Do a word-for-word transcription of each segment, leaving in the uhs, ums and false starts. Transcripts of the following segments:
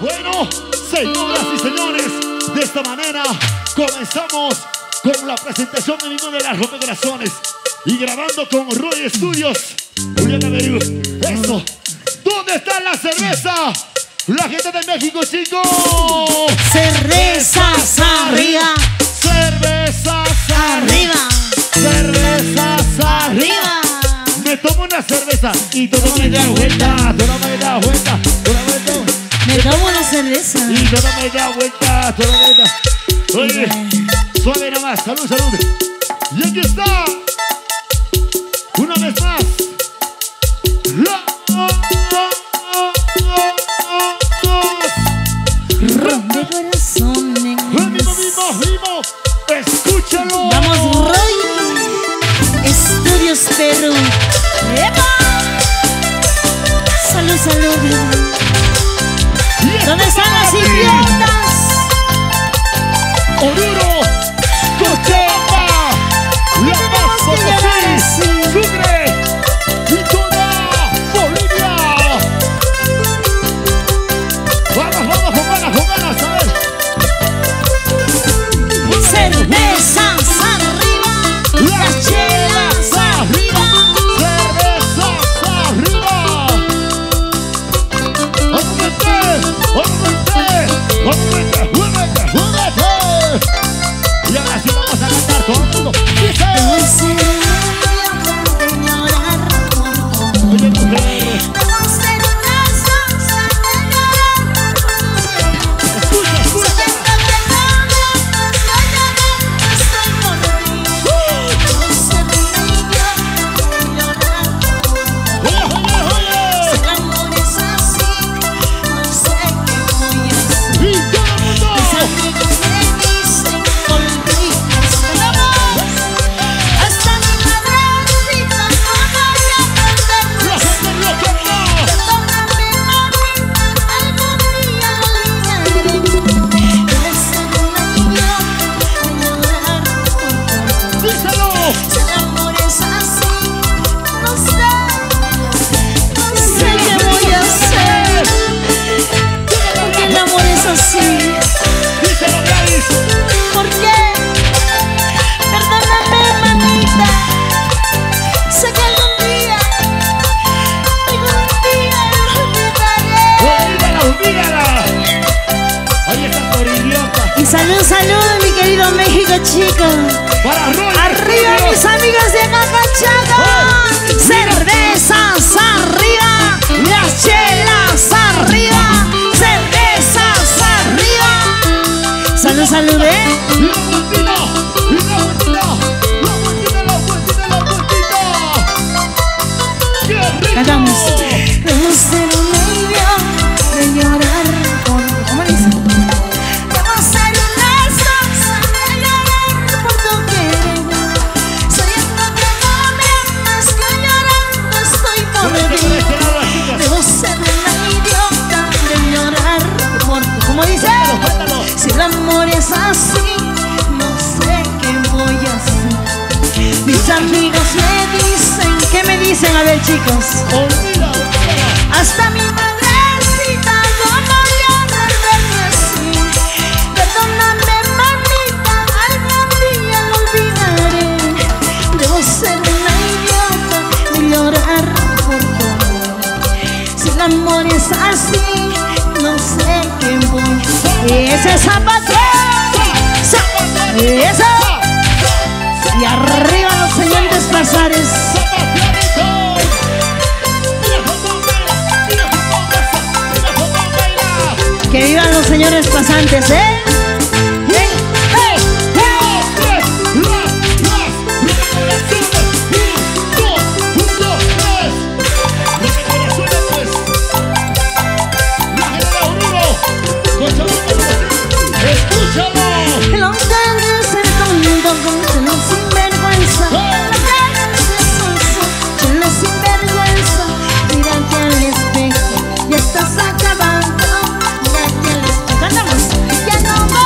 Bueno, señoras y señores, de esta manera comenzamos con la presentación de Nino de las Rompecorazones y grabando con Roy Studios. Juliana Perú. Eso. ¿Dónde está la cerveza? La gente de México, chicos. Cervezas arriba. Cervezas Arriba. Cervezas arriba. Me tomo una cerveza y todo me da vuelta, todo me da vuelta, todo me da vuelta. Me tomo una cerveza. Y todo me da vuelta, todo me da. Oye, suave nomás, salud, salud. Y aquí está. Una vez más. La Rompecorazones. ¡Vamos, vamos, vamos! ¡Escúchalo! Vamos, Roy Studios Perú. ¡Epa! Salud, salud. ¿Dónde están las idiotas? Oruro, Cochabamba, La Paz, Potosí, Sucre y toda Bolivia. Vamos, vamos, con ganas, con ganas, a ver. Cervezas arriba. Las chelas arriba. Cervezas arriba. ¡Muévete! ¡Muévete! ¡Muévete! ¡Muévete! ¡Muévete! Y ahora sí vamos a cantar todo el mundo. ¡Dice! Oye, mujer. Escucha, escucha. Oye, oye, oye. Y todo el mundo. La gente loca, díselo. El amor es así. Díselo, Gladys. ¿Por qué? Perdóname, mamita. Sé que algún día, algún día olvidaré. Olvídala, olvídala. Ahí está por idiota. Y salud, salud, mi querido México, chicos. Para Roy. Arriba, mis amigas de Macachaca. Cervezas arriba. Las chelas arriba. Cervezas arriba. Salud, salud, ¿eh? Y la vueltita, y la vueltita, la vueltita, la vueltita, la vueltita. ¡Qué rico! Cantamos. Debo ser un medio de llorar por... ¿Cómo dice? Debo ser una salsa de llorar por tu querer. Sabiendo que no me amas, que llorando estoy por Con este, con ti. este lado, las chicas. Debo ser una idiota de llorar por tu... ¿Cómo dice? Cuéntalo. Si el amor es así, no sé qué voy a hacer. Mis amigos me dicen, ¿qué me dicen? A ver, chicos. Olvida, olvida. Hasta mi madrecita no voy a verme así. Perdóname, mamita, algún día lo olvidaré. Debo ser una idiota de llorar por tu amor. Si el amor es así, no sé qué voy a hacer. Ese zapatero, eso. Y arriba los señores pasares. Que vivan los señores pasantes, ¿eh? ¡Ven! ¡Hey! ¡Escúchalo! Lo que de ser tonto con los sinvergüenza. Lo que de ser sonso con los sinvergüenza. Mírate al espejo, ya estás acabando. Mírate al espejo. Cantamos. Ya no voy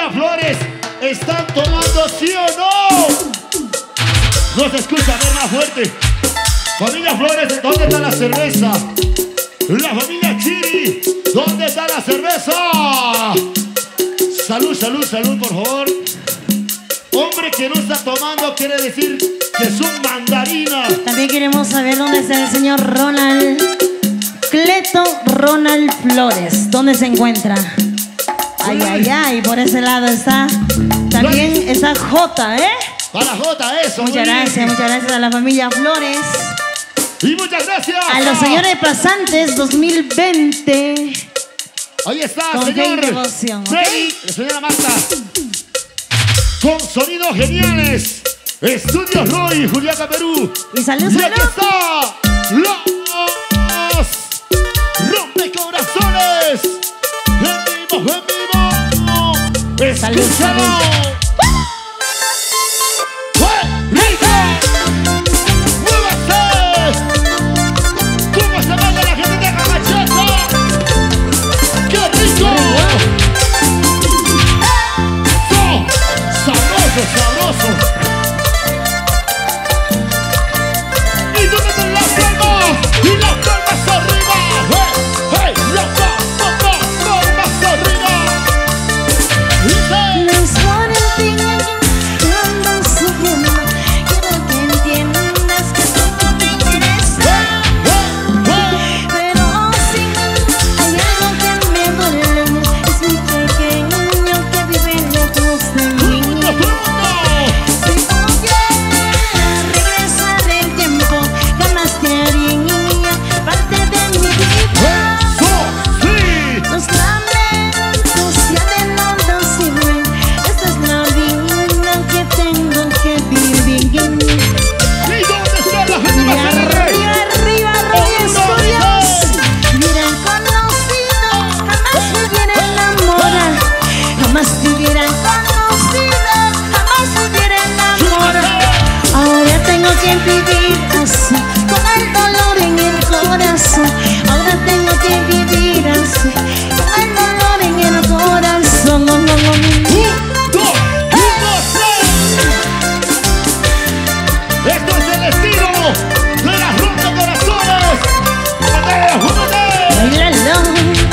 familia Flores están tomando, ¿sí o no? No se escucha, a ver, más fuerte. Familia Flores, ¿dónde está la cerveza? La familia Chiri, ¿dónde está la cerveza? Salud, salud, salud, por favor. Hombre que no está tomando quiere decir que es un mandarina. También queremos saber dónde está el señor Ronald Cleto Ronald Flores. ¿Dónde se encuentra? Ay, ay, ay, por ese lado está. También está Jota, ¿eh? Para Jota, eso. Muchas gracias, muchas gracias a la familia Flores. Y muchas gracias a los señores pasantes dos mil veinte. Ahí está, con señor devoción, Freddy, ¿okay? La señora Marta. Con sonidos geniales. Estudios Roy, Juliaca, Perú. Y salud, y salud. aquí está los rompecorazones. En vivo, en vivo. Salud, salud. Sabroso. Y tú metes las palmas y las palmas arriba. Hey, hey, las palmas, palmas arriba. No es por el fin que ando sufriendo. Quiero que entiendas que tú no me interesas. Pero sí, hay algo que me duele. Es mi pequeño que vive lejos de mí. Vivir así, con el dolor en el corazón. Ahora tengo que vivir así, con el dolor en el corazón. Un, dos, un, dos, tres. Esto es el estilo de las rompecorazones. ¡Júmate, júmate! Bailalo.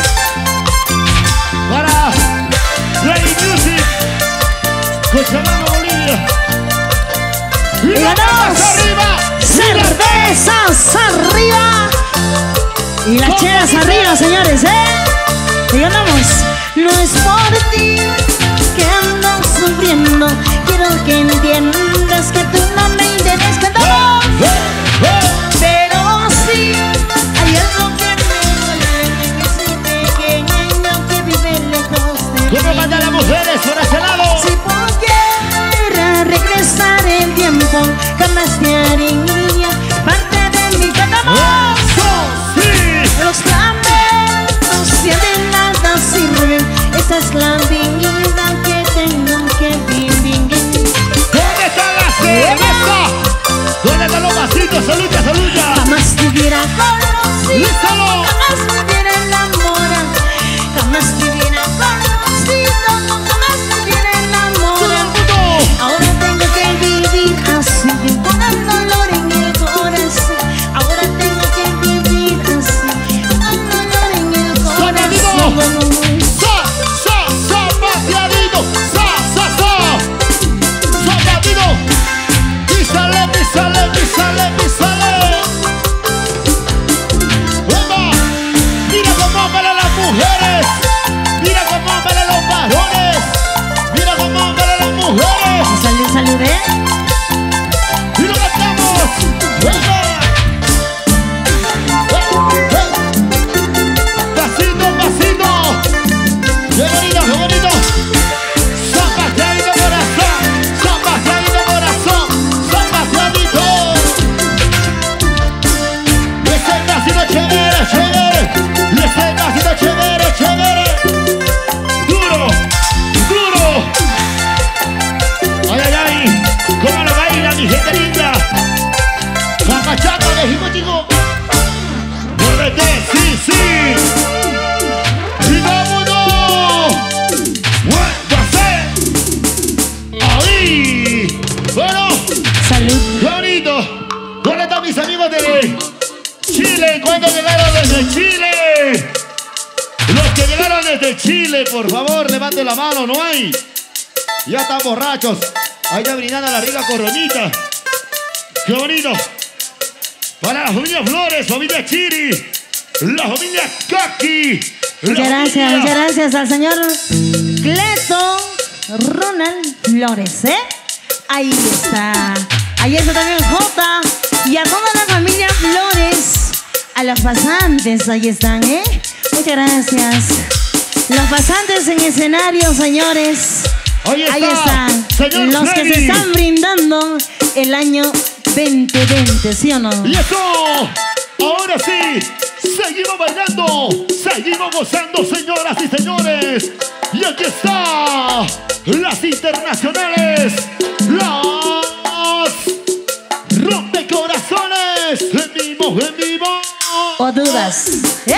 Para Ready Music, Cochabamba, Bolivia. Y ganamos cervezas arriba y las chelas arriba, señores, ¿eh? Y ganamos. No es por ti que ando sufriendo. Quiero que entiendas que tú no me interesas. ¡Cantamos! Pero sí, hay algo que me duele. Que soy pequeña que vive lejos de mí. ¿Cómo mandan las mujeres por ese lado? Si pudiera regresar el tiempo, jamás te haría parte de mi cantamos. Sí. Los lamentos ya de nada sirven. Esa es la vida que tengo que vivir. ¿Dónde está la cerveza? ¿Dónde están los vasitos? ¡Saluda, saluda! Jamás te hubiera conocido, ¡Lístalo! jamás me hubiera enamorado, jamás te hubiera conocido, jamás me Chile, ¿cuándo llegaron desde Chile? Los que llegaron desde Chile, por favor, levanten la mano, no hay. Ya están borrachos. Ahí está brindando la rica coronita. ¡Qué bonito! Para la familia Flores, familia Chiri, la familia Kaki. Muchas gracias, muchas gracias al señor Cleto Ronald Flores, ¿eh? Ahí está. Ahí está también Jota. Y a toda la familia Flores. A los pasantes, ahí están, ¿eh? Muchas gracias. Los pasantes en escenario, señores. Ahí, está, ahí están. Señor los Freddy, que se están brindando el año veinte veinte, ¿sí o no? Y eso, ahora sí, seguimos bailando, seguimos gozando, señoras y señores. Y aquí está, las internacionales, las rompecorazones, en vivo, en vivo. ¿O dudas? ¿Eh?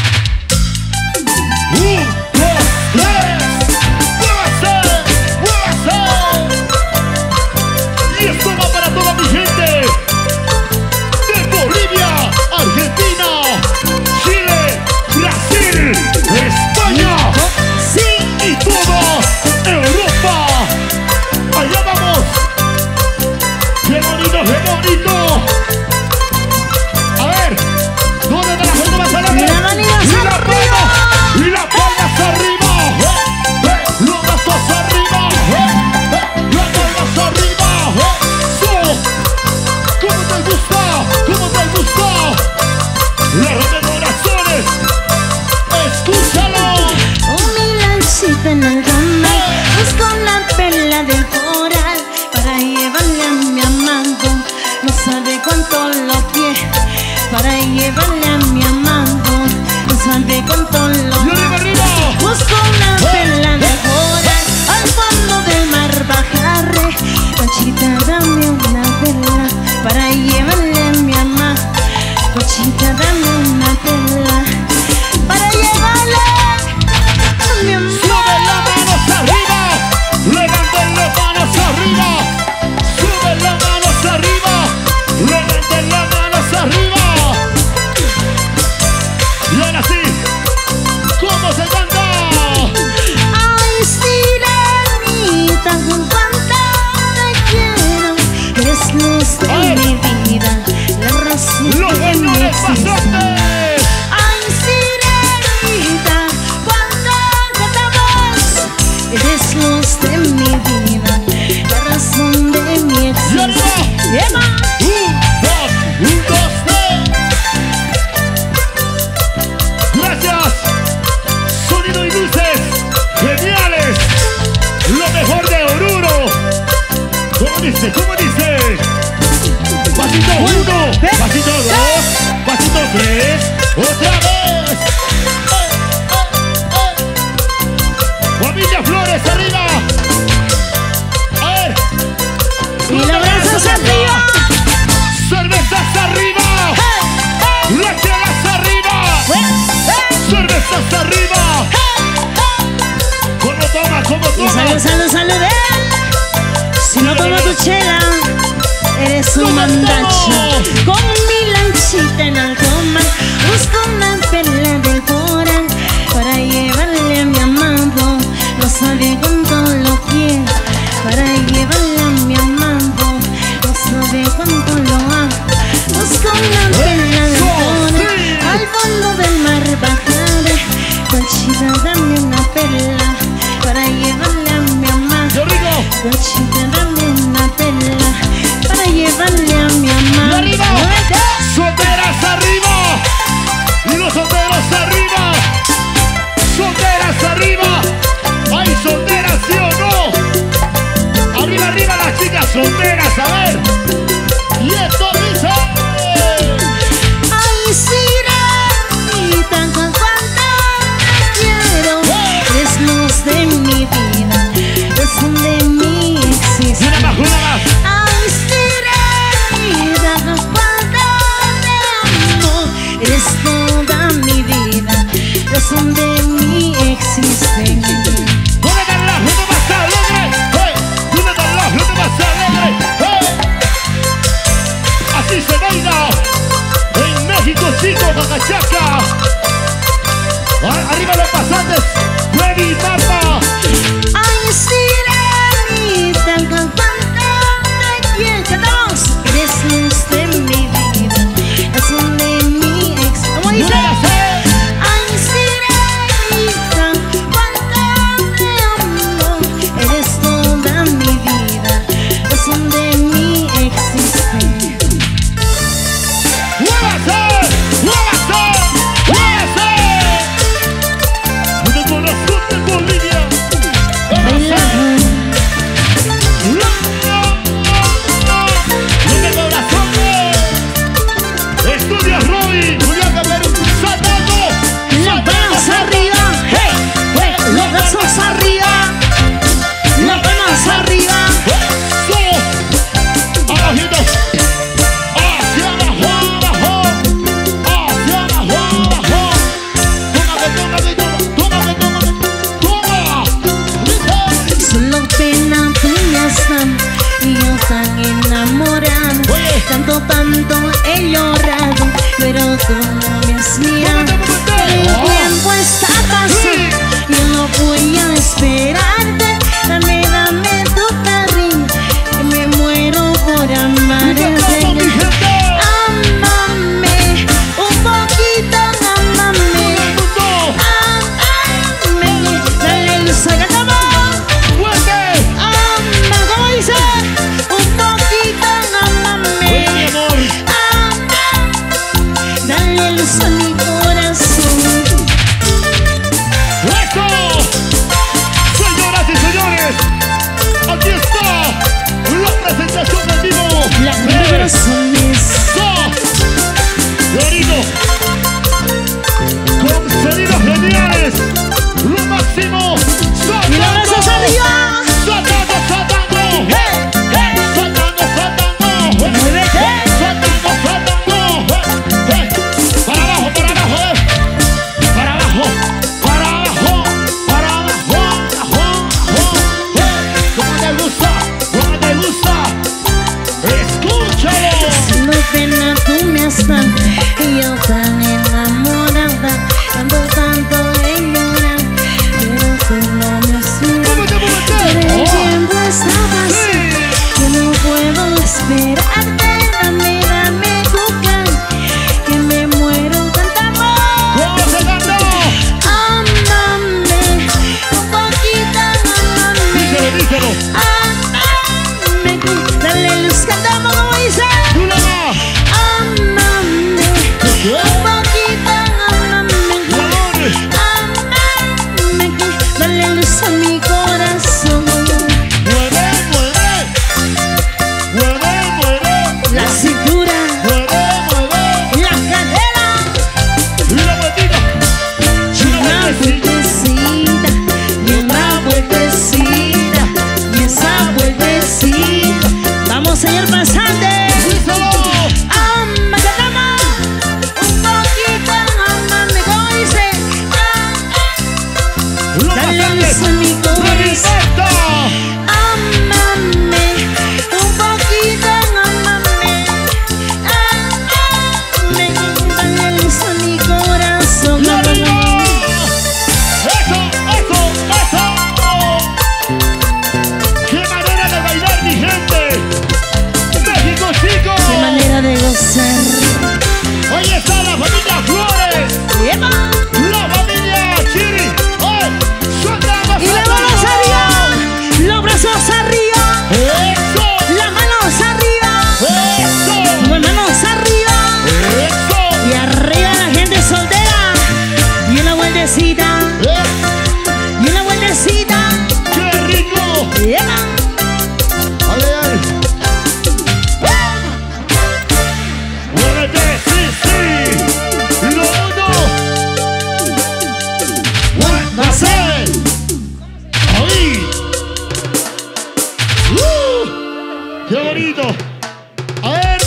Un, dos, tres, muévase, muévase. Y esto va para toda mi gente de Bolivia, Argentina, Chile, Brasil, España, sí, y toda Europa. Allá vamos. ¡Qué bonito, qué bonito! A ver, ¿dónde está la gente más adelante? ¡Y la manita ¡Y la arriba! palma! ¡Y la palmas arriba! ¡Eh! ¡Eh! ¡Los brazos arriba! ¡Eh! ¡Eh! ¡Las palmas arriba! ¡Eso! ¿Cómo te gusta? ¿Cómo te gusta? ¡La rompecorazones! ¡Escúchalo! Un lancito en el canal, busco una perla del coral para llevarle a mi amado. No sabe cuánto lo quiere, para llevarle a mi amado. No sabe cuánto lo ¡Y arriba, arriba! busco una perla del coral al fondo del mar bajaré. Conchita, dame una perla para llevarle a mi amado. Conchita, dame una perla para llevarle a mi amado. ¡Sube las manos arriba! ¡Levanten las manos arriba! ¡Sube las manos arriba! ¡Levanten las manos arriba! Y ahora sí, ¿cómo se canta? Ay, sirenita, con cuánto te quiero. Eres luz de Ay. mi vida, la razón ¡Los de mi señores existencia. pasantes! Ay, sirenita, cuando cantamos, eres luz de mi vida, la razón de mi ¡Y arriba! existencia. ¡Ema! ¡Un, dos, un, dos, tres! ¡Gracias! Sonido y luces geniales. Lo mejor de Oruro. ¿Cómo dice? ¿Cómo dice? Pasito uno, pasito dos, pasito tres. ¡Otra vez! ¡Eh, eh, eh! ¡Familia Flores arriba! A ver. Y los brazos arriba. ¡Cervezas arriba! ¡Las chelas arriba! ¡Cervezas arriba! ¿Cómo toma? ¿Cómo Y toma? salud, salud, salud, eh. Si no tomo tu chela, eres un mandacho. Con mi lanchita en alto mar, busco una perla del coral para llevarle a mi amado. No sabe cuánto lo quiero, para llevarle a mi amado. No sabe cuánto lo amo. Busco una perla del coral al fondo del mar bajaré. Conchita, dame una perla para llevarle a mi amado. ¡Qué rico! Conchita, dame una perla para llevarle a mi ¡Y amado. arriba! ¡Solteras arriba! ¡Y los solteros arriba! ¡Solteras arriba! ¡Hay solteras, sí o no! ¡Arriba, arriba las chicas solteras! ¡A ver! ¡Y esto dice! Ay, sirenita, con cuánto te quiero. Eres luz de mi vida, razón de mi existencia. Solo pena tú me has dado y yo tan enamorado. Oye. Tanto, tanto he llorado, pero tú no me has mirado. El tiempo está pasando, yo no voy a esperarte. Dame, dame tu cariño, que me muero por amarte. Amame, un poquito, amame. Amame, dale luz a cada amor. Ama, ¿cómo dice? Un poquito, amame. Amame, dale luz a mi corazón. ¡Eso! Señoras y señores, aquí está la presentación en vivo. La corazones. Dorito, con sonidos geniales, lo máximo. Y la abrazas arriba. Saltando, saltando, hey, hey, saltando, saltando, Muévete. saltando, saltando, hey, hey, para abajo, para abajo, eh, para abajo, para abajo, para abajo, abajo, abajo, hey, como te gusta, como te gusta, escúchalo. Solo pena tú me has dado y yo tan enamorada. Tanto, tanto he llorado, pero tú no me has mirado. Múvete, múvete. El Oh. tiempo está pasando, yo no puedo esperarte. Dame, dame tu can, que me muero tanto amor. ¿Cómo se cantó? Amame, un poquito, Díselo, amame. díselo. Amame, dale luz, cantamos como dice. Tú la vas. Amame, un poquito, amame. Amor. Amame, dale luz a mi corazón. Mueve, mueve. Mueve, mueve. La cintura, Mueve, mueve. la cadera, Y la vueltita. Y la una vueltecita. vueltecita y una vueltecita y esa vueltecita. Vamos, señor pasante. Díselo. Ama, cantamos. Un poquito, amame, como dice. Lo Dale pasante. luz a mi corazón. Revista. Amame, un poquito, amame. Amame, dale luz a mi corazón. ¡Y arriba! ¡Eso, eso, eso! ¡Qué manera de bailar, mi gente! ¡México, chicos! Qué manera de gozar. Hoy está la familia Flores, ¡Epa! la familia Chiri. ¡Ay! ¡Suéltame, Y las manos arriba, los brazos arriba, ¡Eso! las manos arriba, ¡Eso! las manos arriba. ¡Eso! Y arriba la gente soltera. Y una vueltecita, ¡Eh! y una vueltecita. ¡Qué rico! ¡Epa! ¡Ay, ay, ay! ¡Muévete! ¡Sí, sí! ¡Lo uno! ¡Muévase! ¡Ahí! ¡Uh! ¡Qué bonito! A ver.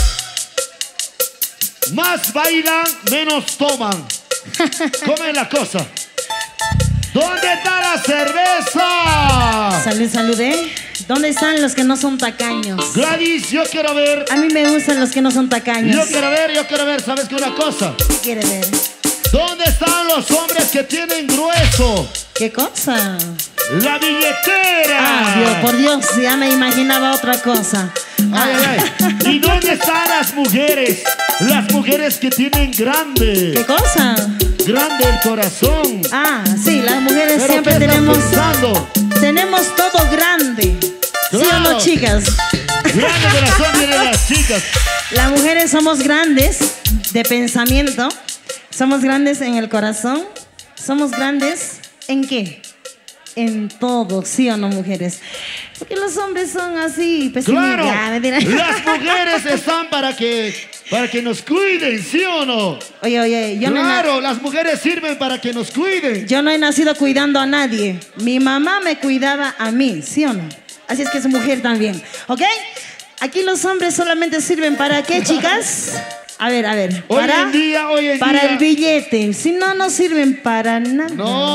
Más bailan, menos toman. ¿Cómo es la cosa? ¿Dónde está la cerveza? Salud, salud, ¿eh? ¿Dónde están los que no son tacaños? Gladys, yo quiero ver. A mí me gustan los que no son tacaños. Yo quiero ver, yo quiero ver. ¿Sabes qué una cosa? ¿Qué quiere ver? ¿Dónde están los hombres que tienen grueso? ¿Qué cosa? La billetera. Ah, Dios, por Dios, ya me imaginaba otra cosa. Ay, ay, ay. ¿Y dónde están las mujeres? Las mujeres que tienen grande. ¿Qué cosa? Grande el corazón. Ah, sí, las mujeres ¿Pero siempre qué estás tenemos pensando? tenemos todo grande. ¿Sí o Claro. no, chicas? Grande corazón tienen las chicas. Las mujeres somos grandes de pensamiento, somos grandes en el corazón, somos grandes ¿en qué? En todo, ¿sí o no, mujeres? Porque los hombres son así, pesimillas. Claro, Ah, mentira. las mujeres están para que, para que nos cuiden, ¿sí o no? Oye, oye, yo no, he na- Claro, las mujeres sirven para que nos cuiden. yo no he nacido cuidando a nadie. Mi mamá me cuidaba a mí, ¿sí o no? Así es que es mujer también, ¿ok? Aquí los hombres solamente sirven para ¿qué, chicas? A ver, a ver. Hoy para, en día, hoy en para día. el billete. Si no, no sirven para nada. No,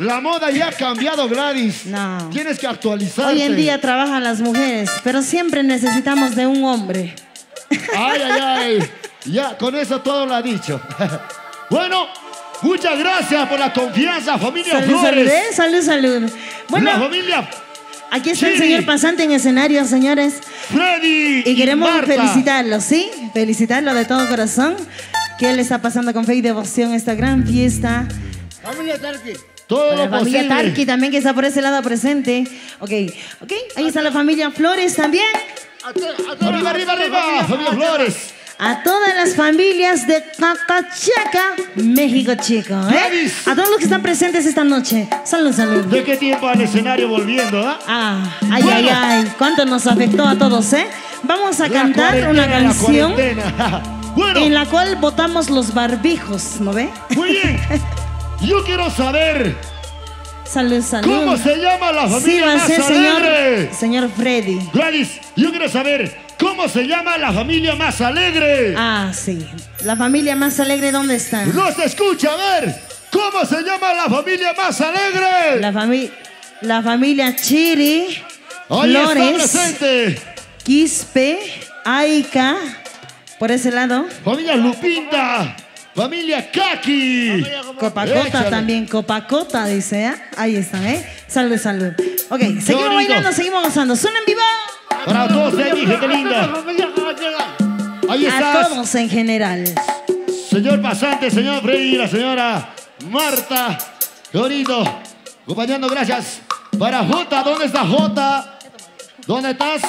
La moda ya ha cambiado, Gladys. No. Tienes que actualizarte. Hoy en día trabajan las mujeres, pero siempre necesitamos de un hombre. Ay, ay, ay. Ya, con eso todo lo ha dicho. Bueno, muchas gracias por la confianza, familia Salud, salud, Flores. ¿eh? salud, salud. Bueno, La familia aquí está el Chiri. señor pasante en escenario, señores. Freddy Y queremos Marta. felicitarlo, ¿sí? Felicitarlo de todo corazón. Que él está pasando con fe y devoción esta gran fiesta. Familia Tarqui. Todo La lo familia posible. Tarqui también que está por ese lado presente. Ok, ok. Ahí está la familia Flores también. A to- a toda Arriba, la arriba, familia, arriba, familia Flores. A todas las familias de Cacachaca, México, chico. ¿eh? Gladys. A todos los que están presentes esta noche. Salud, salud. ¿De qué tiempo al escenario volviendo, ah? Ah, ay, Bueno. ay, ay. Cuánto nos afectó a todos, ¿eh? Vamos a La cantar una cuarentena, la canción cuarentena. Bueno, en la cual botamos los barbijos, ¿no ve? muy bien. Yo quiero saber Salud, salud. cómo se llama la Sí, familia va a más ser señor, alegre. señor Freddy. Gladys, yo quiero saber cómo se llama la familia más alegre. Ah, sí. La familia más alegre, ¿dónde está? No se escucha, a ver. ¿Cómo se llama la familia más alegre? La, fami la familia Chiri, Ahí está Flores, presente. Quispe, Aica, por ese lado. Familia Lupinda. Familia Kaki. Copacota Échale. también, Copacota, dice, ¿eh? Ahí están, ¿eh? Salud, salud. Ok, seguimos bonito. bailando, seguimos gozando. ¡Suena en vivo! Para todos de ahí, gente La linda. familia Cabañega. Ahí A estás. todos en general. Señor pasante, señor Freddy, la señora Marta. Qué bonito. Acompañando, gracias. Para Jota, ¿dónde está Jota? ¿Dónde estás?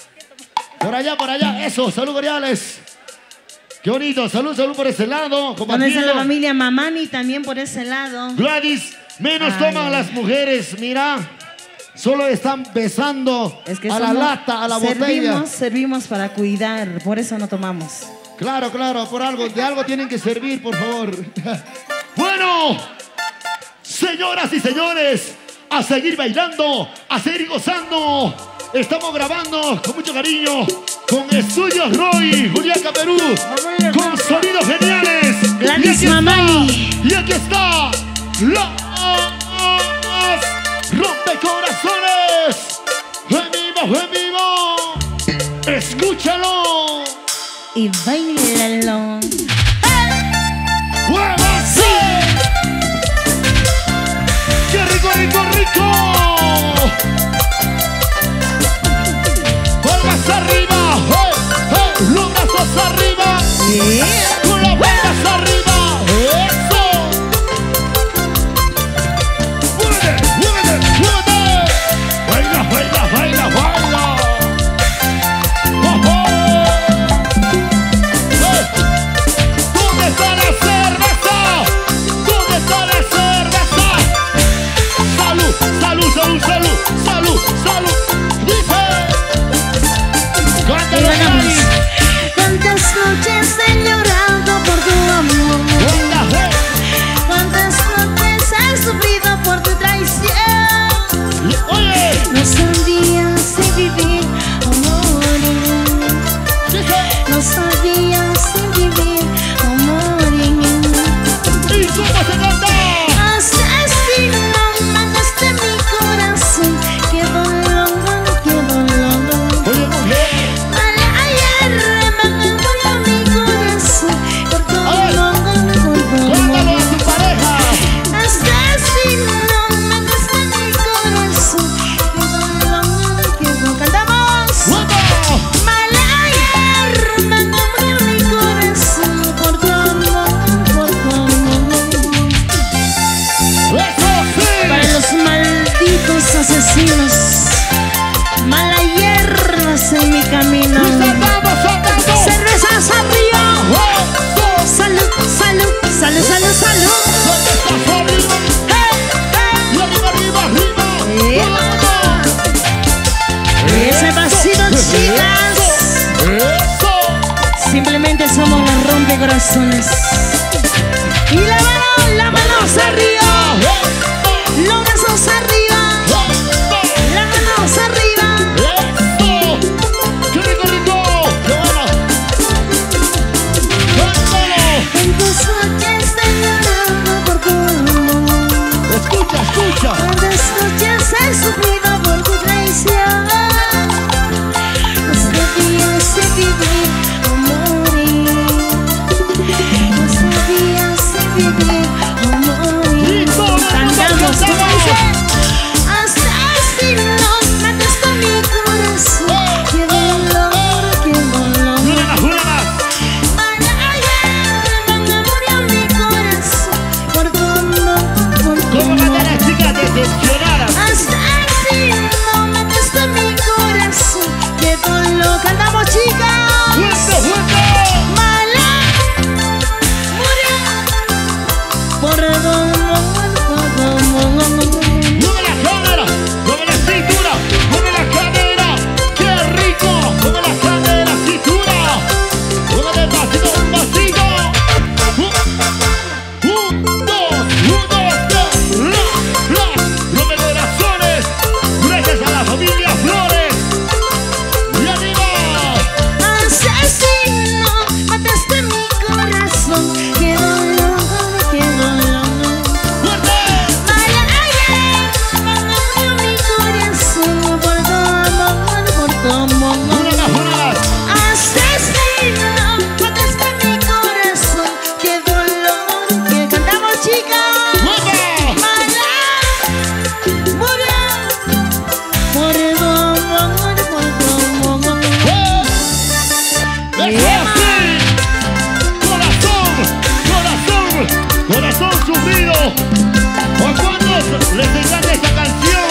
Por allá, por allá. Eso, salud cordiales. Qué bonito. Salud, salud por ese lado. ¿Dónde está Compartiendo. la familia Mamani? También por ese lado. Gladys, menos Ay, toman ay. las mujeres, mira. Solo están besando Es que a la somos- lata, a la servimos, botella. Servimos para cuidar, por eso no tomamos. Claro, claro, por algo, de algo tienen que servir, por favor. Bueno, señoras y señores, a seguir bailando, a seguir gozando. Estamos grabando con mucho cariño con Estudios Roy, Juliaca, Perú, con sonidos geniales. Gladys Y aquí está, Mamani. Y aquí está la Rompecorazones. En vivo, en vivo. Escúchalo. Y bailalo. ¡Muévase! ¡Qué rico, rico, rico! ¡Palmas arriba! ¡Hey, hey! ¡Los brazos arriba! Yeah. ¡Con las palmas arriba! ¡Eso! ¡Muévete, muévete, muévete! ¡Baila, baila, baila, baila! ¡Oh, oh! ¡Hey! ¿Dónde está la cerveza? ¿Dónde está la cerveza? Salud, salud, salud, salud, salud, salud. Dice. Cántalo, Y ganamos. Gladys. ¿Cuántas noches he llorado por tu amor? Venga, hey. ¿Cuántas noches he sufrido por tu traición? Oye, No sabía si vivir o morir. dice. No sabía si vivir o morir. ¿Y cómo se canta? Asesino, mataste mi corazón. Qué dolor, qué dolor. Oye, mujer. Ayer me murió mi corazón. Por tu amor, por tu Cuéntalo amor. a tu pareja. Asesino, mataste mi corazón. Qué dolor, qué dolor. ¡Cantamos! ¡Vamos! Malayer, me murió mi corazón. Por tu amor, por tu amor. ¡Eso Para sí! los malditos asesinos, mala hierbas en mi camino. ¡Y saltamos, saltamos! Cervezas arriba. ¡Eso! Salud, salud, salud, salud, salud. ¿Dónde estás arriba? Hey, Y arriba, arriba, arriba. Eh. hey. Ese pasito, chicas. ¡Eso! Simplemente somos los rompecorazones. Y la mano, la mano hacia arriba. Los brazos arriba. La mano hacia arriba. ¡Eso! ¡Qué rico, rico! ¡Qué bueno! ¡Cántalo! En tus noches he llorado por tu amor. Escucha, escucha. les, les encanta esta canción.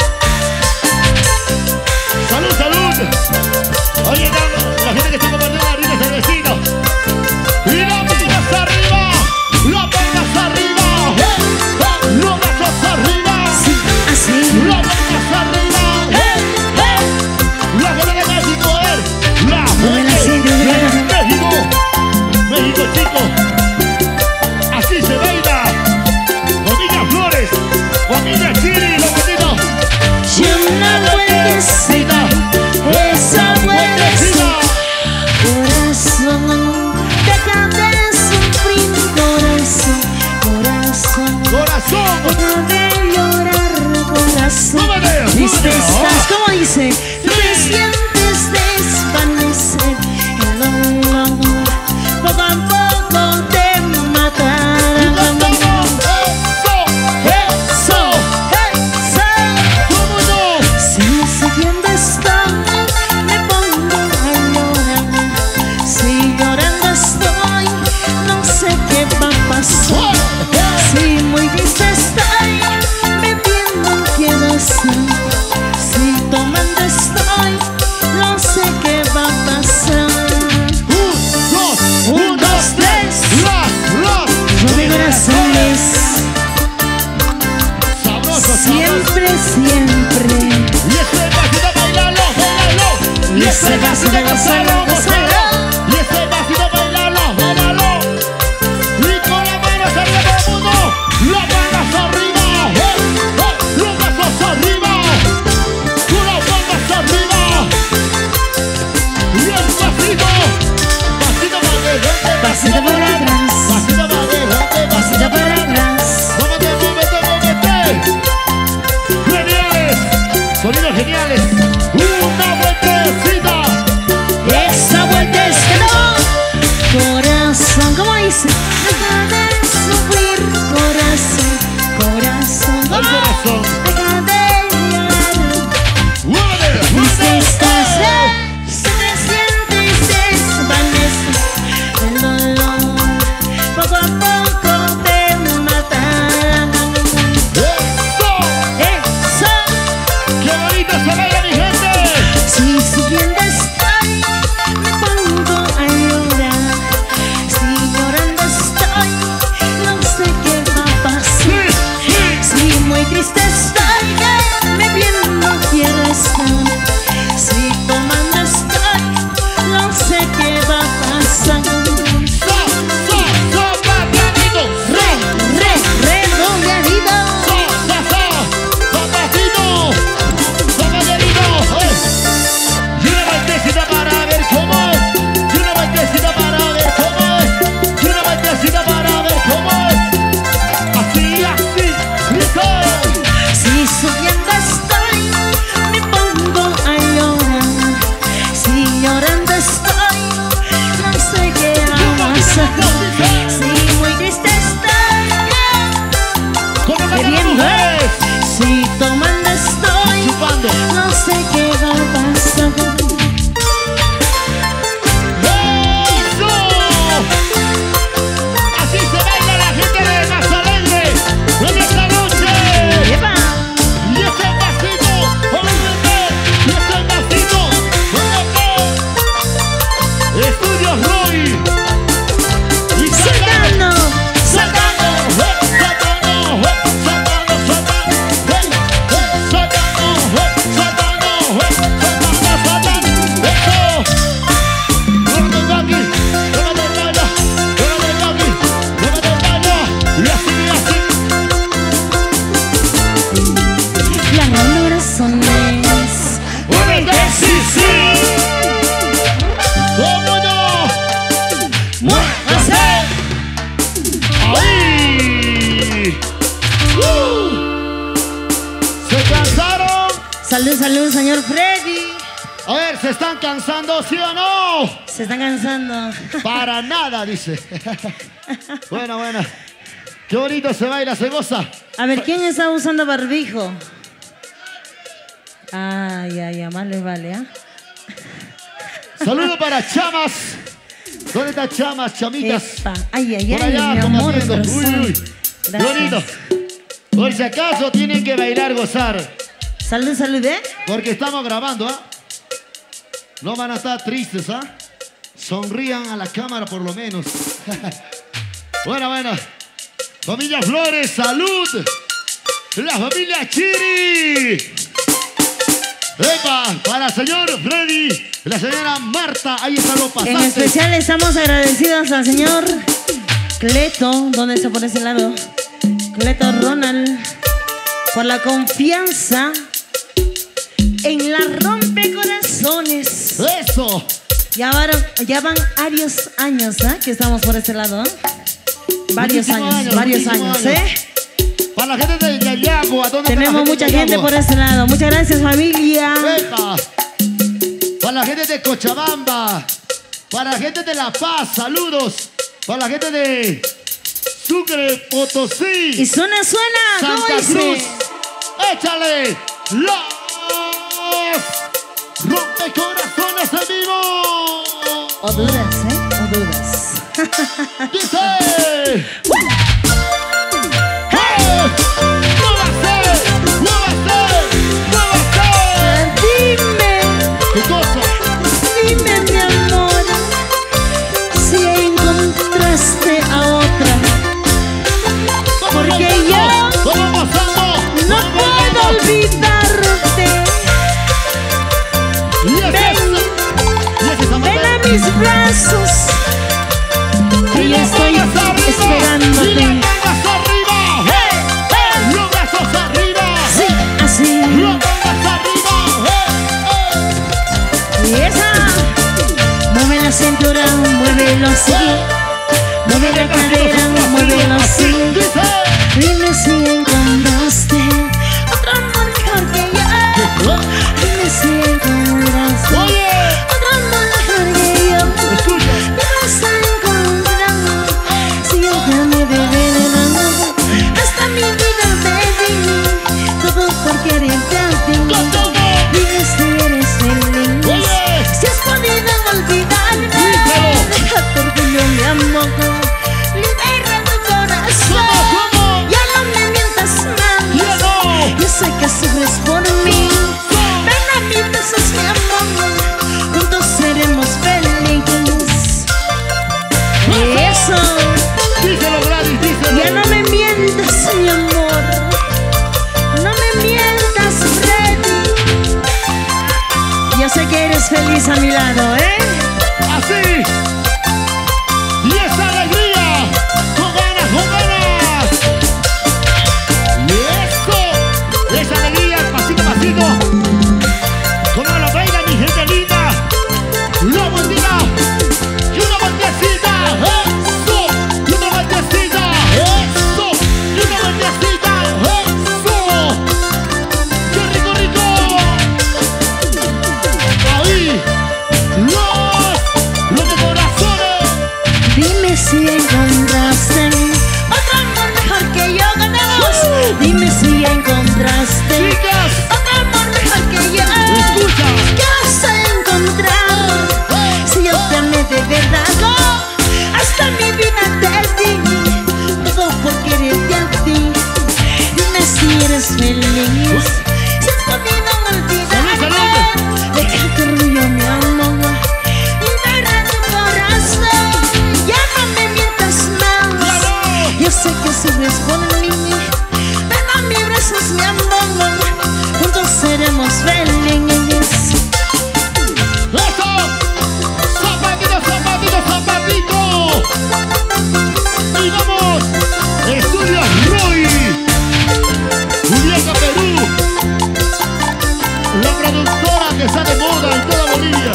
Salud, salud. Oye, la gente que está compartiendo arriba es el vecino. Y las palmas arriba, las palmas arriba, los brazos arriba, Así. las palmas arriba. La gente de México, eh. La Mueve la gente cinta, de mueve México. México, chicos. Así se baila. Familia Flores, familia Chiri, lo bonito. Y una vueltecita, esa vueltecita, corazón, deja de sufrir, corazón, corazón, Corazón. deja de llorar, corazón. Súbete, súbete. Tristezas, ¿cómo dice? Me sientes desvanecer, el dolor poco a poco te matará. Eso, eso. Si sufriendo estoy, me pongo a llorar. Si llorando estoy, no sé qué va a pasar. Si muy triste estoy, bebiendo quiero estar. Si tomando estoy, no sé qué va a pasar. Un, dos, tres. Yo mi corazón es siempre, siempre. Y este pasito bailalo, bailalo. Y este pasito gozalo, gozalo. Y este pasito bailalo, bailalo. Y con las manos arriba todo el mundo. Las manos arriba. eh, eh, Los brazos arriba. Con las manos arriba. Y el pasito. Pasito para adelante. Pasito para atrás, Pasito para adelante. pasito para atrás. Móvete, móvete, móvete. Geniales. Sonidos geniales. Una vueltecita. Esa vuelta es que no. Corazón, ¿cómo dice? Deja de sufrir, corazón, corazón. Al corazón. Deja de llorar. Muévete, Si muévete. estás se te sientes desvanece el dolor. Poco a poco te matará. ¡Eso! Eso. ¡Qué bonito se baila, mi gente! Si sufriendo estoy, me pongo a llorar. Si llorando estoy, no sé qué va a pasar. Si muy triste estoy, bebiendo quiero estar. Si tomando estoy, no sé qué va a pasar. ¡So, so, so, papacito! Re, re, redondeadito. ¡So, so, so! ¡Papacito! ¡Papacito! ¡Eh! Y una vueltecita para ver cómo es. Y una vueltecita para ver cómo es. Y una vueltecita para ver cómo es. Así, así, listo. Si sufriendo estoy, me pongo a llorar. Si llorando estoy, no sé qué va a pasar. Si muy triste estoy, ¿Cómo cantan las bebiendo. mujeres? Si tomando estoy, Chupando. no sé qué va a pasar. ¡Eso! Así se baila la gente de Más Alegre en esta noche. ¡Epa! Y ese pasito, óyeme, y ese pasito, óyeme. Estudios Roy. Y Soltando, Soltando, eh, soltando, eh, soltando, soltando, eh, eh, soltando, eh, soltando, eh, soltando, soltando. Eso. Llévate el Jackie, llévate el baila, llévate el Jackie, llévate el baila. Y así, y así. las corazones. Muévete, sí, sí. ¿Cómo no? ¡Muévase! ¡Ahí! ¡Uh! ¿Se cansaron? Salud, salud, señor Freddy. A ver, ¿se están cansando, sí o no? Se están cansando. Para nada, dice. Bueno, bueno. Qué bonito se baila, se goza. A ver, ¿quién está usando barbijo? Ay, ay, ay, más les vale, ¿ah? Saludo para Chamas. ¿Dónde está Chamas, chamitas? Epa. Ay, ay, Por ay, allá, mi amor, combatiendo. Uy, corazón. uy. Qué Gracias. bonito. Por si acaso tienen que bailar, gozar. Salud, salud, ¿eh? Porque estamos grabando, ¿ah? No van a estar tristes, ¿ah? Sonrían a la cámara por lo menos. Bueno, bueno. Familia Flores, salud. La familia Chiri. Epa, para el señor Freddy, la señora Marta, ahí están los pasantes. En especial estamos agradecidos al señor Cleto, ¿dónde está por ese lado? Cleto Ronald, por la confianza en la rompecorazones. Eso. Ya van, ya van varios años, ¿eh? Que estamos por este lado, ¿eh? Varios Muchísimos años, años, varios muchísimos años, años. ¿eh? Para la gente de Yayagua, ¿dónde está la Tenemos mucha de gente Yayagua? por este lado. Muchas gracias, familia. Epa. Para la gente de Cochabamba, para la gente de La Paz, saludos. Para la gente de Sucre, Potosí, Y suena, suena, ¿cómo Santa dice? Cruz. Échale los rompecorazones en vivo. O dudas, ¿eh? O dudas. Dice. ¡Hey! ¡Muévase! ¡Muévase! ¡Muévase! Dime, ¿Qué cosa? dime, mi amor, si encontraste a otra. Porque yo ¡Vamos pasando! no puedo olvidarte. Y es Ven, eso. Y es esa ven a manera. mis brazos. Y Y las estoy manos arriba. Y esperándote. las manos arriba. ¡Hey! ¡Hey! Los brazos arriba. Sí, así. Los brazos arriba. ¡Hey! Y esa. Mueve la cintura, muévelo así. Mueve la cadera, muévelo así. ¡Hey! Dice. Dime si encontraste otro amor mejor que yo. Dime si encontraste Oye, otro amor mejor que yo. escucha. Me vas a encontrar si yo te amé, bebé, hasta mi vida te di. Todo por quererte a ti. Dime si eres feliz. Oye. Si has podido olvidarme. Díselo. Deja tu orgullo, mi amor. Libera tu corazón. ¿Cómo? Ya no me mientas más. Ya no. Yo sé que sufres por mí. Ven a mis besos, mi amor. Juntos seremos felices. Eso. Díselo, Gladys, díselo. Ya no me mientas, mi amor. No me mientas, Freddy. Yo sé que eres feliz a mi lado, ¿eh? Así. Y esa alegría. Con ganas, con ganas. Y eso. Esa alegría, pasito a pasito. Como lo baila mi gente linda. Una bandera. Y una bandecita. Eso. Y una bandecita. Eso. Y una bandecita. Eso. Qué rico, rico. Ahí. Los. Los de corazones. Dime si encontraste otro amor mejor que yo, ganamos. Dime si encontraste Chicas. otro amor mejor que yo. Escucha. ¿Qué vas a encontrar si yo te amé de verdad? Oh, hasta mi vida te di, todo por quererte a ti. Dime si eres feliz, si has podido olvidarme. Deja tu orgullo, mi amor, libera tu corazón. Ya no me mientas más. Yo sé que sufres por mí. Ven a mis brazos, mi amor. Juntos seremos felices. ¡Eso! ¡Zapatito, zapatito, zapatito! ¡Y vamos! ¡Estudios Roy! Julieta, Perú. La productora que está de moda en toda Bolivia.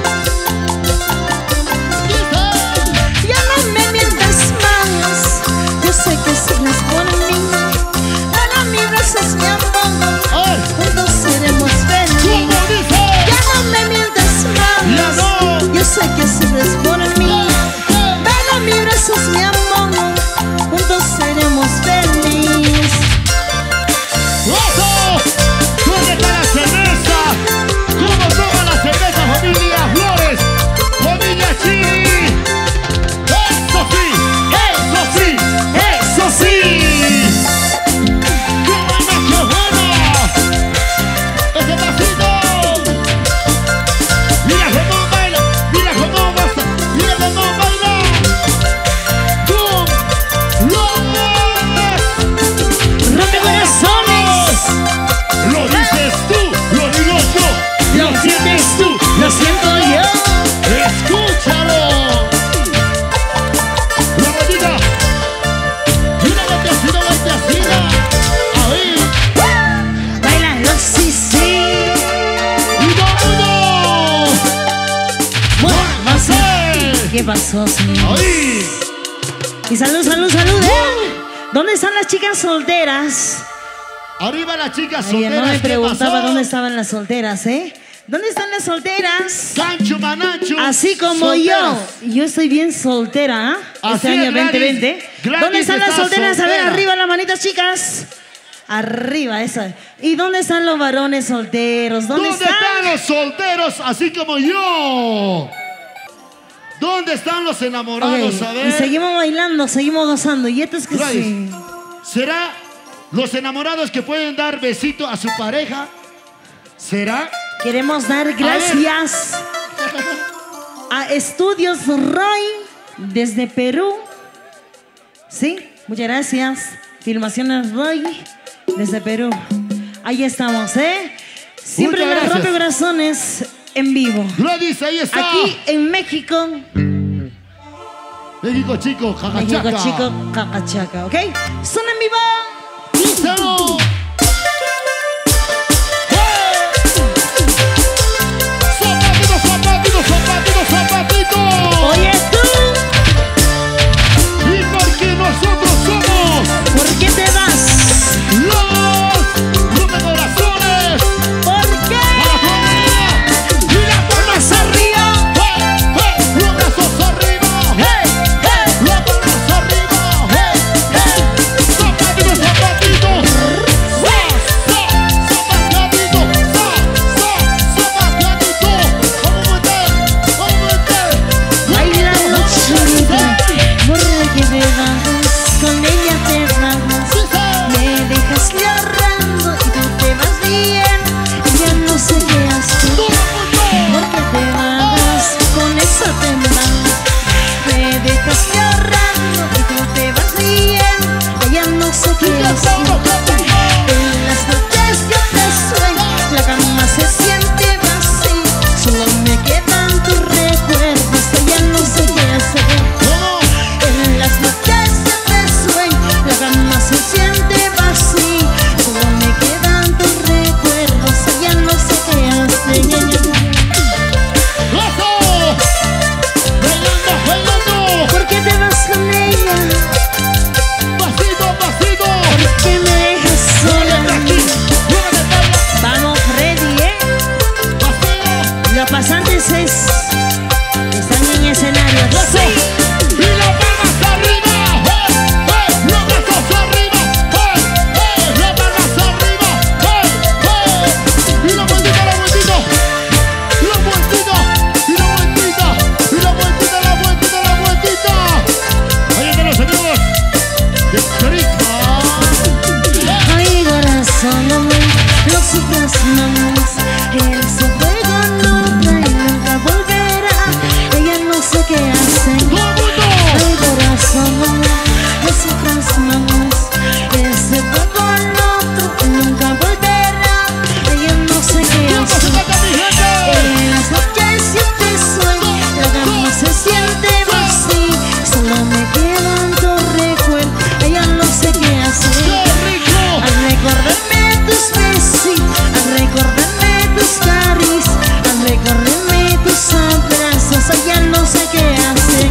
Ya no me mientas más. Yo sé que sufres por mí. Ven a mis brazos, mi amor. ¡Ay! Juntos seremos ¿Cómo felices. dice? Ya no me mientas más. Ya no. Yo sé que sufres por mí. Ven a mis brazos, mi amor. Juntos seremos felices. ¡Ojo! ¿Dónde está la cerveza? ¿Cómo toma la cerveza, familia? ¿qué pasó, señor? ¡Ahí! Y salud, salud, salud, ¿eh? ¿Dónde están las chicas solteras? Arriba las chicas Ay, solteras. no me ¿qué preguntaba pasó? dónde estaban las solteras, ¿eh? ¿Dónde están las solteras? Sancho Manancho. Así como solteras. yo. Yo estoy bien soltera, ¿ah? Así Este año es, Gladys. veinte veinte. Gladys ¿Dónde están las está solteras? A ver, soltera. arriba las manitas, chicas. Arriba, esa. ¿Y dónde están los varones solteros? ¿Dónde, ¿Dónde están los solteros así como yo? ¿Dónde están los enamorados? Ok, A ver. y seguimos bailando, seguimos gozando. Y esto es que Gladys, sí. ¿será los enamorados que pueden dar besito a su pareja? ¿Será? Queremos dar gracias a Estudios Roy desde Perú. Sí, muchas gracias. Filmaciones Roy desde Perú. Ahí estamos, ¿eh? Siempre Muchas las gracias. rompecorazones en vivo. Gladys, ahí está. Aquí en México. México chico, jajachaca. México chico, cacachaca, ¿ok? Son en vivo. ¡Díselo! ¡Zapatito, zapatito, zapatito, zapatito! Oye tú, Y porque nosotros somos ¿por qué te vas? los rompecorazones. ¿Por qué? ¡Para familia! ¡Y las palmas arriba! ¡Hey, hey! ¡Los brazos arriba! ¡Hey, hey! ¡Las palmas arriba! ¡Hey, hey! ¡Zapatito, zapatito! ¡Sa, sa! ¡Zapatito! ¡Sa, sa! ¡Zapatito! ¡Vamos a meter! ¡Vamos a meter! Bailando chulita, porque te vas, con ella te vas. Me dejas llorando y tú te vas bien. Ya no sé qué hacer, porque te vas, con eso te vas. Me dejas llorando y tú te vas bien. Ya no sé qué hacer. En las noches yo te sueño, la cama se siente vacía. Solo me quedan tus recuerdos, ya no sé qué hacer. En las noches yo te sueño, la cama se siente vacía. Solo me quedan tus recuerdos, ya no sé qué hacer. ¿Por qué te vas con ella? ¿Por qué me dejas sola? Vamos, Freddy, ¿eh? Los pasantes es... están en escenario. Sí. Ay, corazón, no me lo sufras más. Él se fue con otra y nunca volverá. Ella no sé qué hace. Ay, corazón, no me lo sufras más. Él se fue con otro y nunca volverá. Ella no sé qué hace. En las noches yo te sueño, la cama se siente vacía. Solo me quedan tus recuerdos. Ella no sé qué hacer. Al recordarme tus besitos, al recordarme tus caricias, al recordarme tus abrazos, ya no sé qué hacer.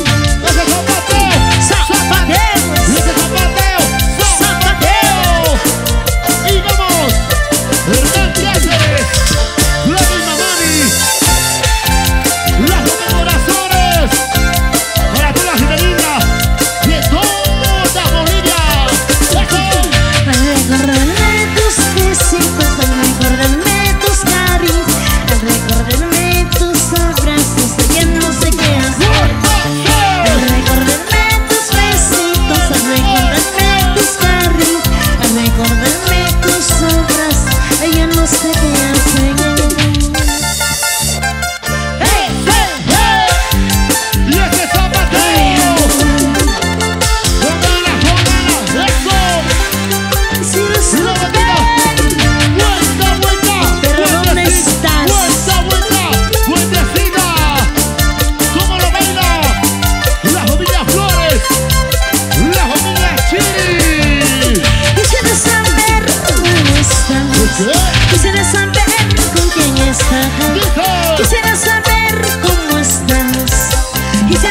Zapateo, ¡Zapateo! ¡Y vamos! Hernán Cáceres, Gladys Mamani, las rompecorazones, para toda la gente linda de toda Bolivia. ¡Eso! al recordarme tus besitos, al recordarme tus caricias, al recordarme tus abrazos, ya no sé qué hacer. Al recordarme tus besitos, al recordarme tus caricias, al recordarme tus abrazos, ya no sé qué hacer. ¡Hey, hey, hey! ¡Y ese zapateo! ¡Con ganas, con ganas! ¡Eso! Si lo ¡Y la supe, vueltita! ¡Vuelta, vuelta! pero ¿dónde ¡Vueltecita! estás? ¡Vuelta, vuelta! ¡Vueltecita! ¿Cómo lo baila? La familia Flores, la familia Chiri. Quisiera saber cómo estás. Quisiera saber con quién estás. Dice. Quisiera saber cómo estás. Y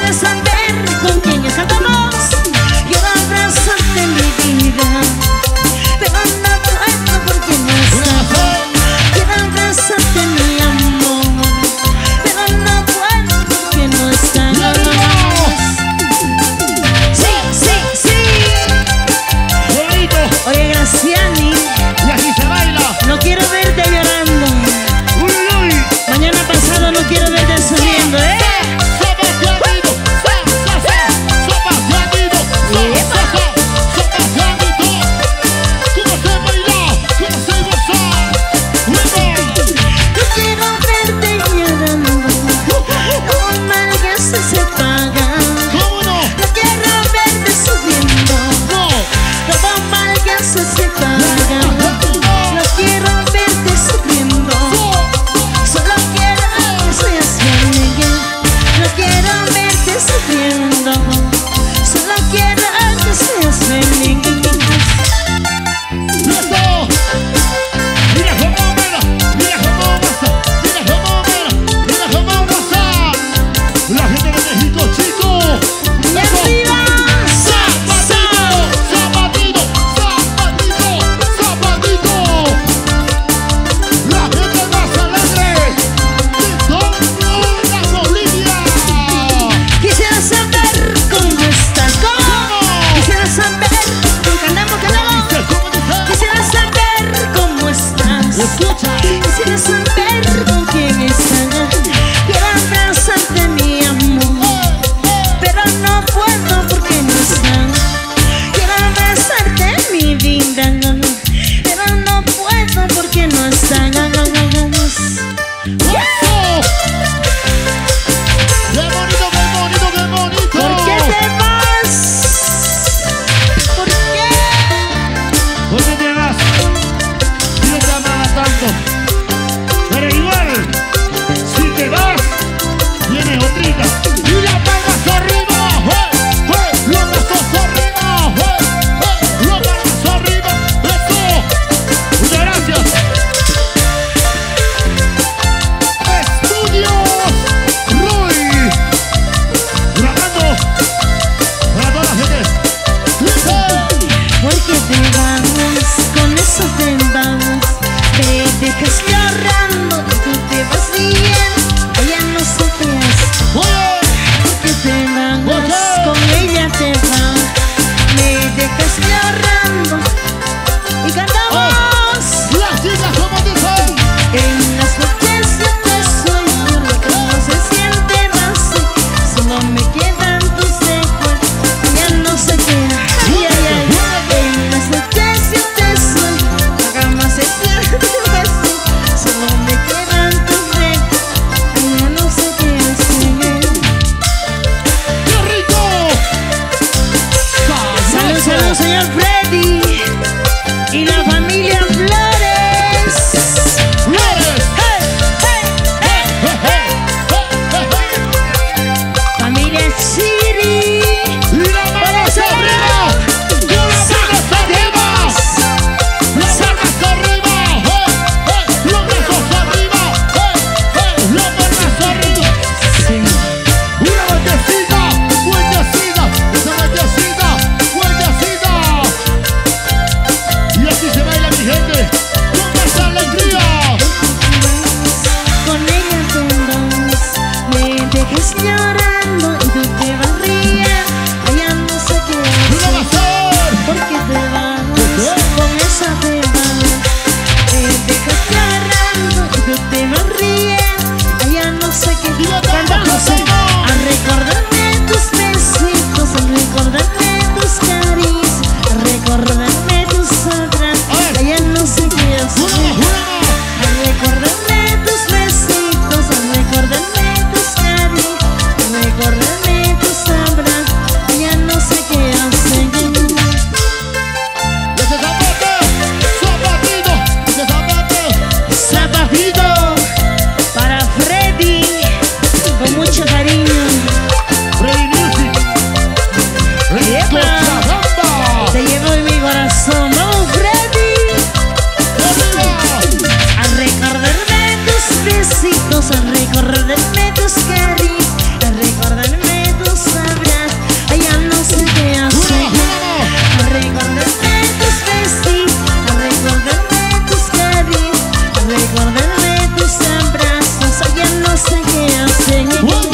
besitos, a recordarme tus caricias, a recordarme tus abrazos. Ay, ya no sé qué hacer. A recordarme tus besitos, a recordarme tus caricias, a recordarme tus abrazos. Ay, ya no sé qué hacer.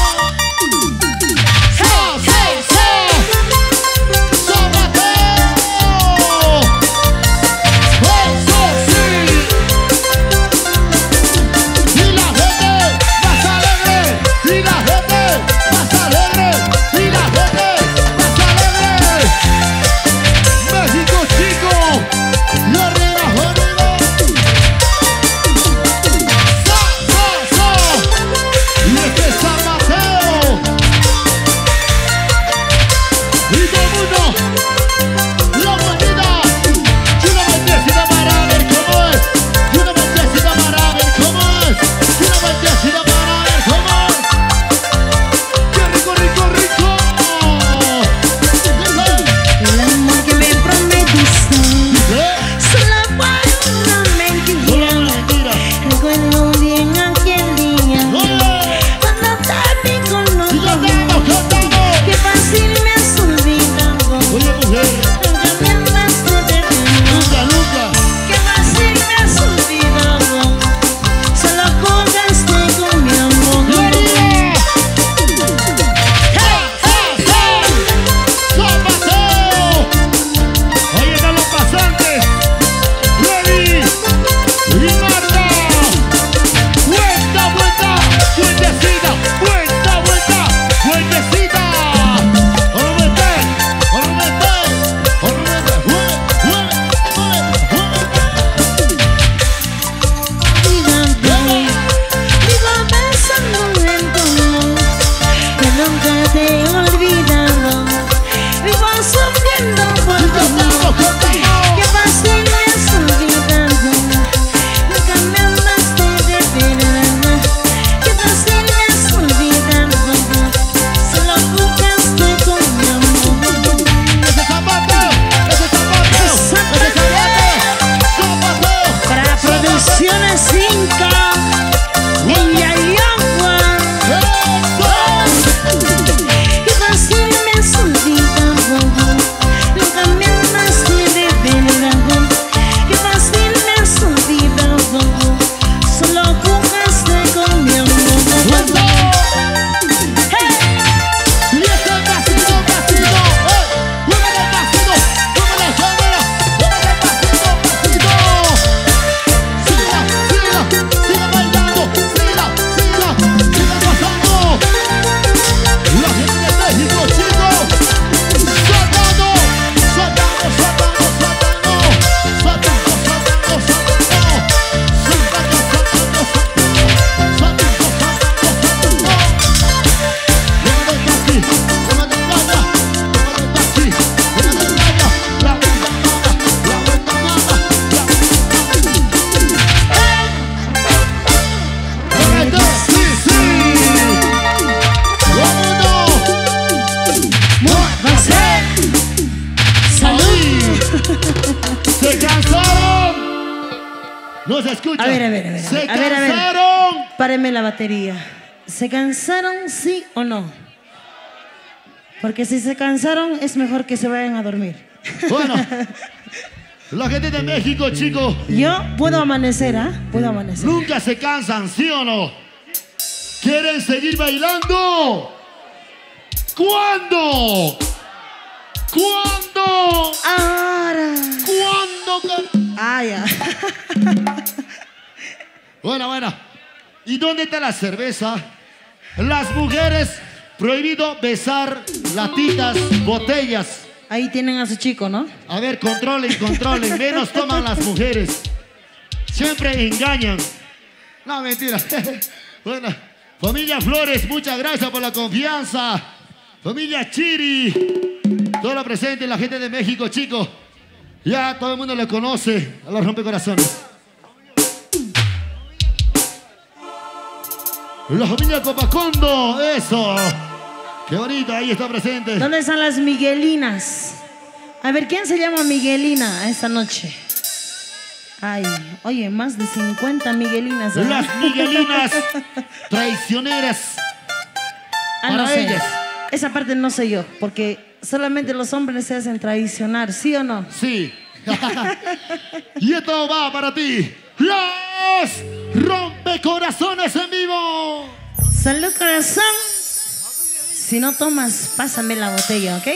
No se escucha. A ver, a ver, a ver. Se a ver, a ver. cansaron. Páreme la batería. ¿Se cansaron, sí o no? Porque si se cansaron, es mejor que se vayan a dormir. Bueno, la gente de México, chicos. Yo puedo amanecer, ¿ah? ¿eh? Puedo amanecer. Nunca se cansan, ¿sí o no? ¿Quieren seguir bailando? ¿Cuándo? ¿Cuándo? Ahora. ¿Cuándo? Ah, ya. Bueno, bueno. ¿Y dónde está la cerveza? Las mujeres, prohibido besar latitas, botellas. Ahí tienen a su chico, ¿no? A ver, controlen, controlen. Menos toman las mujeres. Siempre engañan. No, mentira. Bueno, familia Flores, muchas gracias por la confianza. Familia Chiri, todo lo presente, la gente de México, chicos. Ya todo el mundo le conoce a los rompecorazones. La familia Copacondo, eso. Qué bonito, ahí está presente. ¿Dónde están las Miguelinas? A ver, ¿quién se llama Miguelina esta noche? Ay, oye, más de cincuenta Miguelinas. ¿eh? Las Miguelinas traicioneras. Ah, no para sé. ellas. Esa parte no sé yo, porque solamente los hombres se hacen traicionar, ¿sí o no? Sí. Y esto va para ti. Los rompecorazones en vivo. Salud, corazón. Si no tomas, pásame la botella, ¿ok? ¡Hey,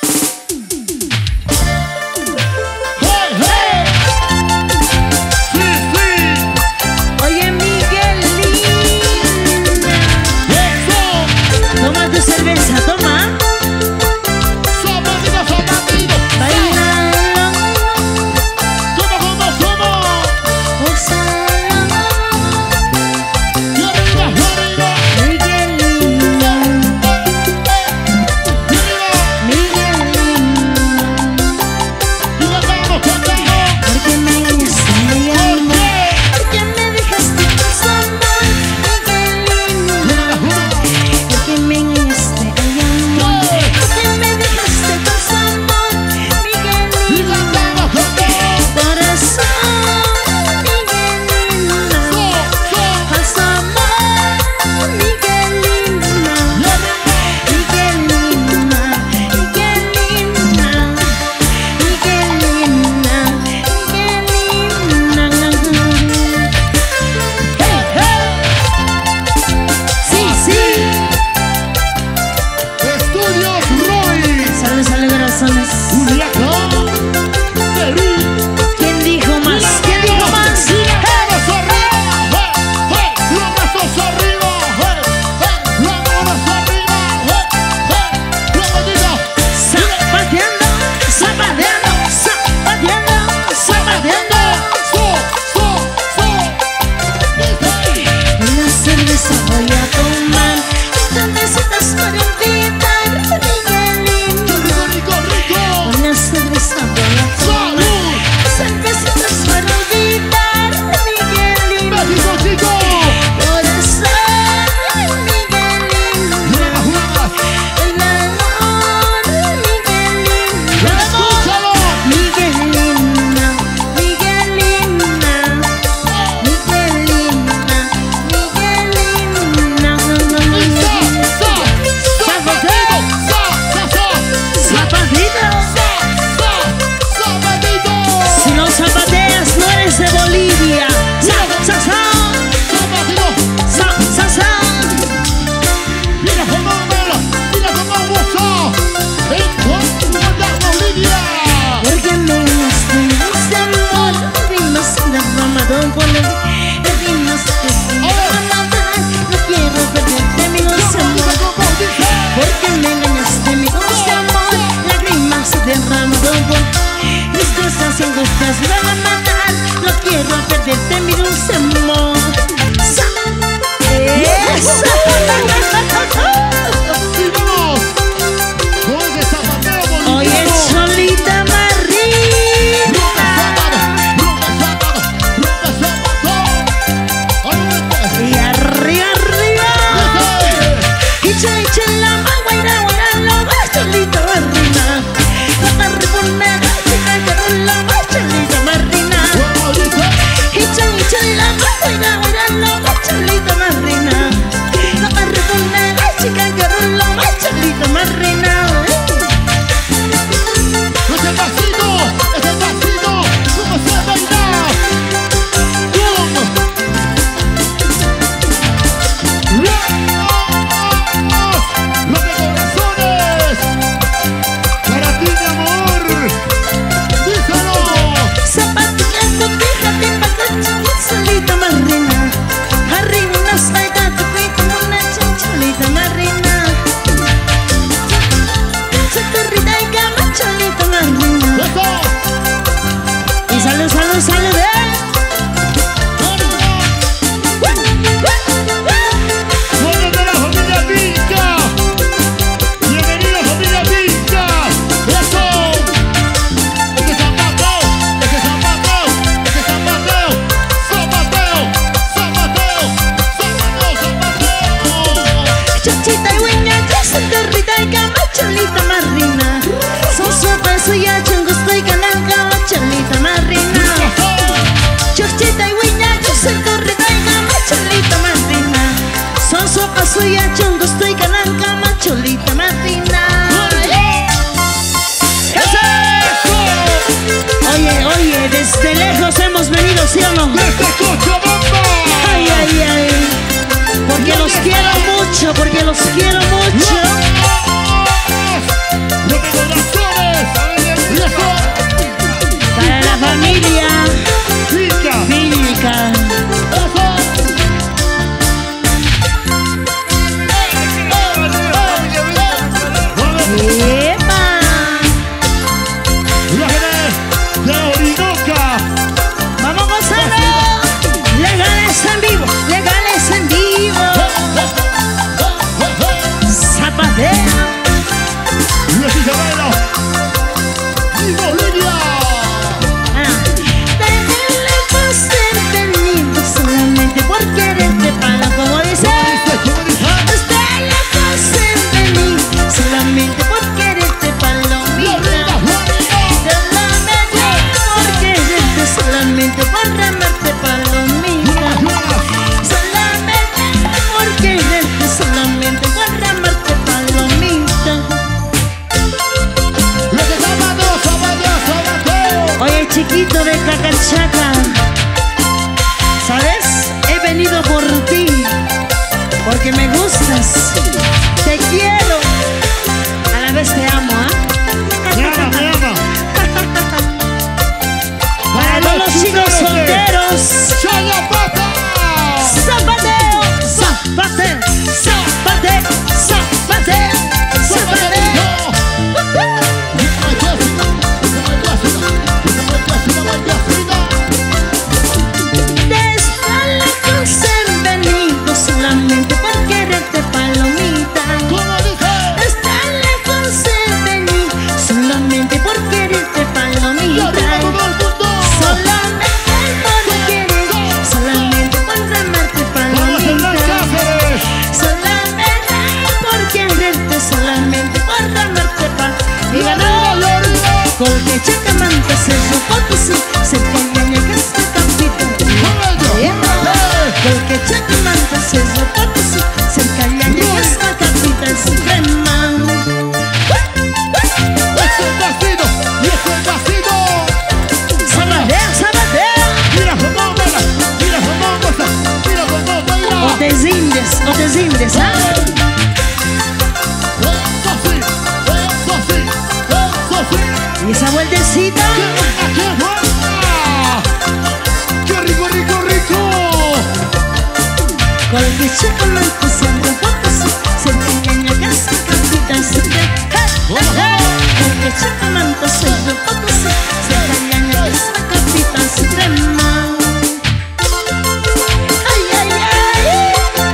hey! ¡Sí, sí! Oye, Miguelina. ¡Eso! Toma tu cerveza, toma. ¡Zapatito, zapatito! Bailalo. ¡Como, como, como! Gózalo. ¡Y arriba, arriba! Miguelina. ¡Y arriba! Miguelina. ¡Y cantamos, cantamos! Porque me engañaste, mi ¿Por amor. qué? Porque me dejaste pensando, Miguelina. Porque me engañaste, ay, amor. Porque me dejaste pensando, ¡Y Miguelina. cantamos, cantamos! Corazón, Miguelina. ¡So, so! Haz amor, Miguelina. ¡Y arriba! Miguelina, Miguelina, Miguelina, Miguelina. Hey, hey. Sí, sí. Estudios Roy. Salud, salud, corazones. Culiacán, Perú. ¿Quién dijo más? ¿Quién dijo más? Y las manos arriba. ¡Hey, hey! Los brazos arriba. ¡Hey, hey! Las manos arriba. ¡Hey, hey! Los brazos. Zapateando, zapateando, zapateando, zapateando. ¡So, so, so! Una cerveza voy a tomar, otras besitas para olvidar, Miguelina. ¡Rico, rico, rico! Una cerveza voy a tomar, ¡Salud! cervecitas para olvidar, Miguelina. ¡México, chico! Corazón, Miguelina. ¡Juegas, juegas! El amor, Miguelina. ¡Escúchalo! Miguelina, Miguelina, Miguelina, Miguelina. ¡Sa, sa! ¡Zapatito! ¡Sa, sa, sa! Zapatito. ¡Sa, sa! ¡Zapatito! Si no zapateas, no eres de Bolivia. Sa, sa, sa, ¡Zapatito! sa, sa, sa. Mira cómo habla, mira cómo goza. En cuanto a Bolivia. Porque me gusta este amor, rimas de Ramadán con él, rimas de Ramadán. No quiero perderte mi dulce amor, porque me engañaste mi dulce amor. Lágrimas de Ramadán con tristezas y angustias de Ramadán. No quiero perderte mi dulce amor. Sa, esa. Y vamos con ese zapateo Oye, boliviano. Cholita Rompe zapato, Marina. rompe zapato, rompe zapato. ¡Adelante! Y arriba, arriba. Icha, icha, la ma, guaira, guaira, la ma, Cholita Marina. La carbonera, chica, que rola, ma, Cholita Marina. ¿Cómo dice? Icha, icha, la ma, guaira, guaira, la ma, Cholita Marina. La carbonera, chica, que rola, ma, Cholita Marina. ¡Ese pasito! ¡Ese pasito! ¿Cómo se baila? ¡Cómo! ¡Vamos! ¡Rompecorazones! ¡Para ti, mi amor! ¡Díselo! Zapateando, fíjate, pa' Cholita Marina. Arriba una saga, te fui como una Cholita Marina. Chatarrita y cama, Cholita Marina. ¡Eso! Y salud, salud, salud, eh. ¡Buenos de la familia Pinca! ¡Bienvenido, familia Pinca! ¡Eso! ¡Ese zapateo! ¡Ese zapateo! ¡Ese zapateo! ¡Zapateo! ¡Zapateo! ¡Zapateo! ¡Zapateo! Chochita y hueña, chatarrita y cama, Cholita Marina. Son sopa, soy ya, chungo, estoy ganando, Cholita Marina. ¡Eso! soy a chongo, estoy calanca, macholita, matina. Oye, oye, desde lejos hemos venido, ¿sí o no? ¡Desde Cochabamba! Ay, ay, ay. Porque los quiero mucho, porque los quiero mucho. Para la familia Vilca. ¡Epa! De Orinoca. ¡Vamos gozando! Legales en vivo, legales en vivo. Zapatea. Luis Isabela. Y Bolivia. Déjenle pasar tenido solamente por quererte para, como dice. Déjenle pasar tenido solamente por quererte palomita. Solamente por quererte, solamente por amarte palomita. Solamente por quererte, solamente por amarte palomita. Oye, chiquito de Cacachaca, ¿sabes? He venido por ti, porque me gustas, te quiero, a la vez te amo, ¿ah? Me ama, me ama. Para todos los chicos solteros, ¡Chayapata! zapateo, zapateo, zapateo, zapateo, zapateo. Desde lejos he venido solamente por quererte palomita. Desde lejos he venido solamente por quererte palomita. Solamente por querer, solamente por amarte palomita. Solamente por quererte, solamente por amarte palomita. Y ganó porque Chacamanta se Potosí, cerca de Ñañacasta, capital. Porque Chacamanta se Potosí, cerca de Ñañacasta, capital suprema. ¡Es el vacío! ¡Y es el vacío! Sabadea, sabadea. ¡Mira cómo baila! ¡Mira cómo goza! ¡Mira cómo baila! O te zindes, o te zindes, ¿ah? ¡Eso sí! ¡Eso sí! ¡Eso sí! Y esa vueltecita. ¡Qué buena! ¡Qué rico, rico, rico! Porque Chacamanta se Potosí, cerca de Ñañacasta, capital suprema. Porque Chacamanta se Potosí, cerca de Ñañacasta, capital suprema. Ay, ay, ay.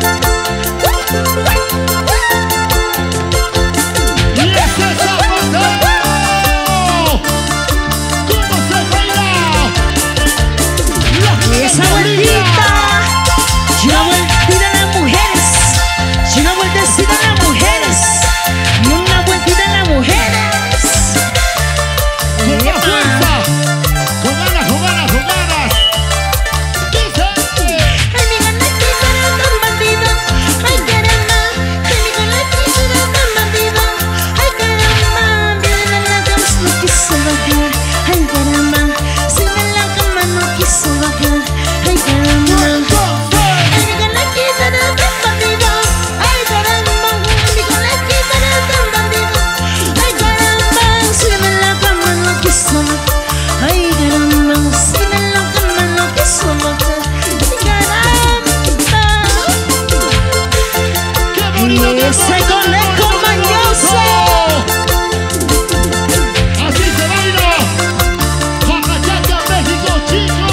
¡Y ese zapateo! ¿Cómo se baila? ¡La Y esa vueltita, y una vueltita a las mujeres, y una vueltecita a las mujeres, y una vueltita a las mujeres. ¡Con la Epa. fuerza! ¡Con ganas, con ganas, con ganas! ¡Dice! Ay, mi ganachita era tan bandida, ay caramba, ay mi ganachita era tan bandida, ay caramba, viene en la cama no quiso bajar, ay caramba, si en la cama no quiso bajar, ay caramba. Ay, mi ganachita era tan bandida, ay caramba, mi ganachita era tan bandida, ay caramba, si en la cama no quiso bajar, ay caramba, si en la cama no quiso bajar, ay caramba. ¡Qué bonito! Y qué ese bonito, conejo qué mañoso. ¡así se baila! ¡Jacachaca, México, chico!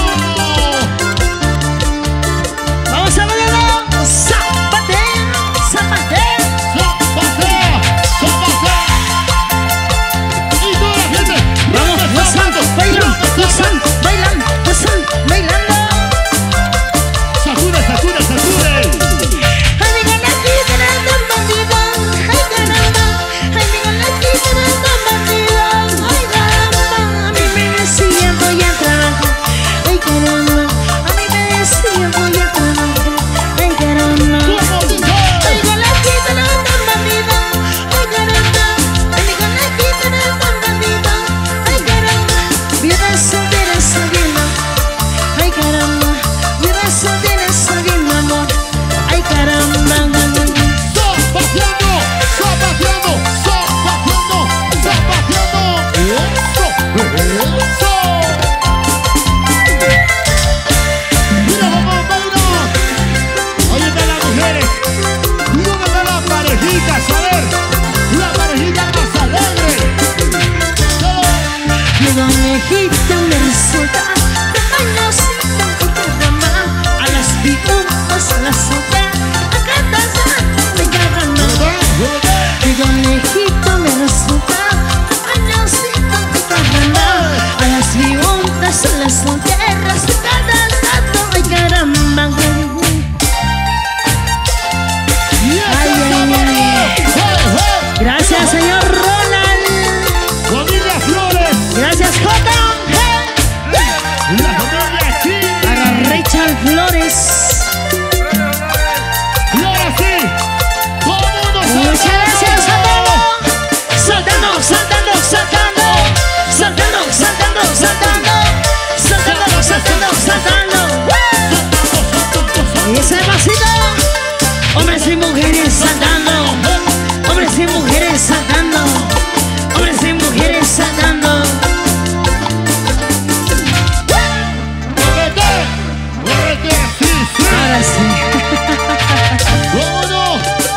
Vamos a bailar, zapateo, zapateo. ¡Zapatea! ¡Zapatea! ¡Y toda la gente! Vamos, gozando, bailando, gozando, bailando, gozando, bailando. ¡Sacude, sacude, sacude! Ay, mi ganachita era tan bandida, ay lejito me resulta añosito caramba. A las preguntas son las solteras cada rato, ay caramba. Ay, ay, ay. Gracias, señor Ronald. Familia Flores. Gracias, Jota. La familia Chile. Para Richard Flores. Y ahora sí, todo el mundo Muchas gracias a todos. Saltando, saltando, saltando. Saltando, saltando, saltando. Saltando, saltando, saltando. Y ese pasito. Hombres y mujeres saltando. Hombres y mujeres saltando. Hombres y mujeres saltando. ¡Muévete! ¡Muévete! ¡Sí, sí! Ahora sí. ¡Vámonos!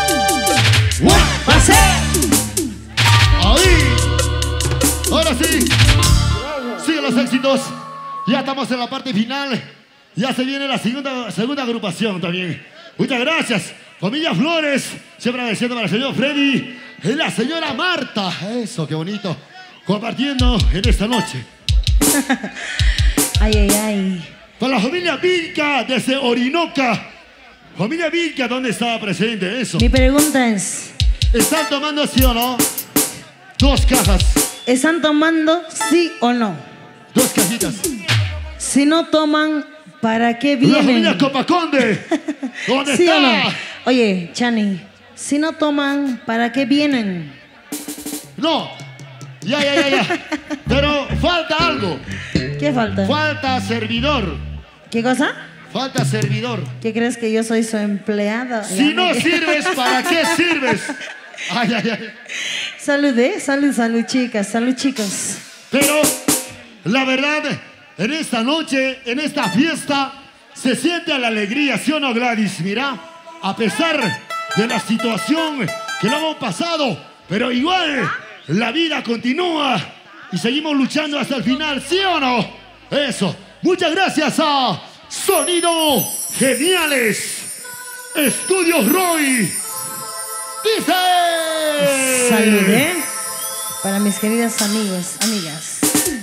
Pase. ¡Ahí! Ahora sí. Siguen los éxitos. Ya estamos en la parte final. Ya se viene la segunda, segunda agrupación también. Muchas gracias. Familia Flores. Siempre agradeciendo para el señor Freddy y la señora Marta. Eso, qué bonito. Compartiendo en esta noche. Ay, ay, ay. Para la familia Vilca desde Orinoca. Familia Vilca, ¿dónde estaba presente eso? Mi pregunta es, ¿Están tomando sí o no? Dos cajas. ¿están tomando sí o no? Dos cajitas. Si no toman, ¿para qué La familia vienen? Copaconde. ¿Dónde ¿Sí está? o no? Oye, Chani, si no toman, ¿para qué vienen? No. Ya, ya, ya, ya. Pero falta algo. ¿Qué falta? Falta servidor. ¿Qué cosa? Falta servidor. ¿Qué crees que yo soy su empleada? Si Ya no me- sirves, ¿para qué sirves? Ay, ay, ay. Salud, ¿eh? Salud, salud, chicas, salud, chicos. Pero la verdad, en esta noche, en esta fiesta, se siente la alegría, ¿sí o no, Gladys? Mira, a pesar de la situación que lo hemos pasado, pero igual la vida continúa y seguimos luchando hasta el final, ¿sí o no? Eso. Muchas gracias a Sonido Geniales, Estudios Roy. Dice. Salud, ¿eh? Para mis queridas amigos, amigas.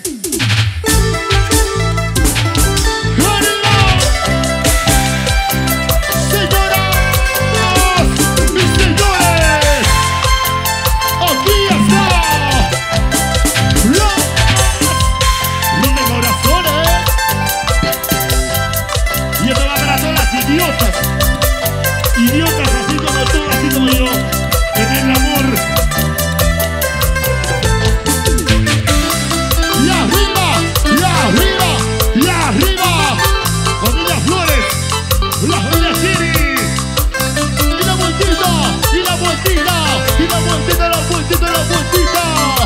Idiotas, idiotas así como tú, así como yo, en el amor. Y arriba, y arriba, y arriba, familia Flores, la familia Siri. Y la vueltita, y la vueltita, y la vueltita, la vueltita, la vueltita.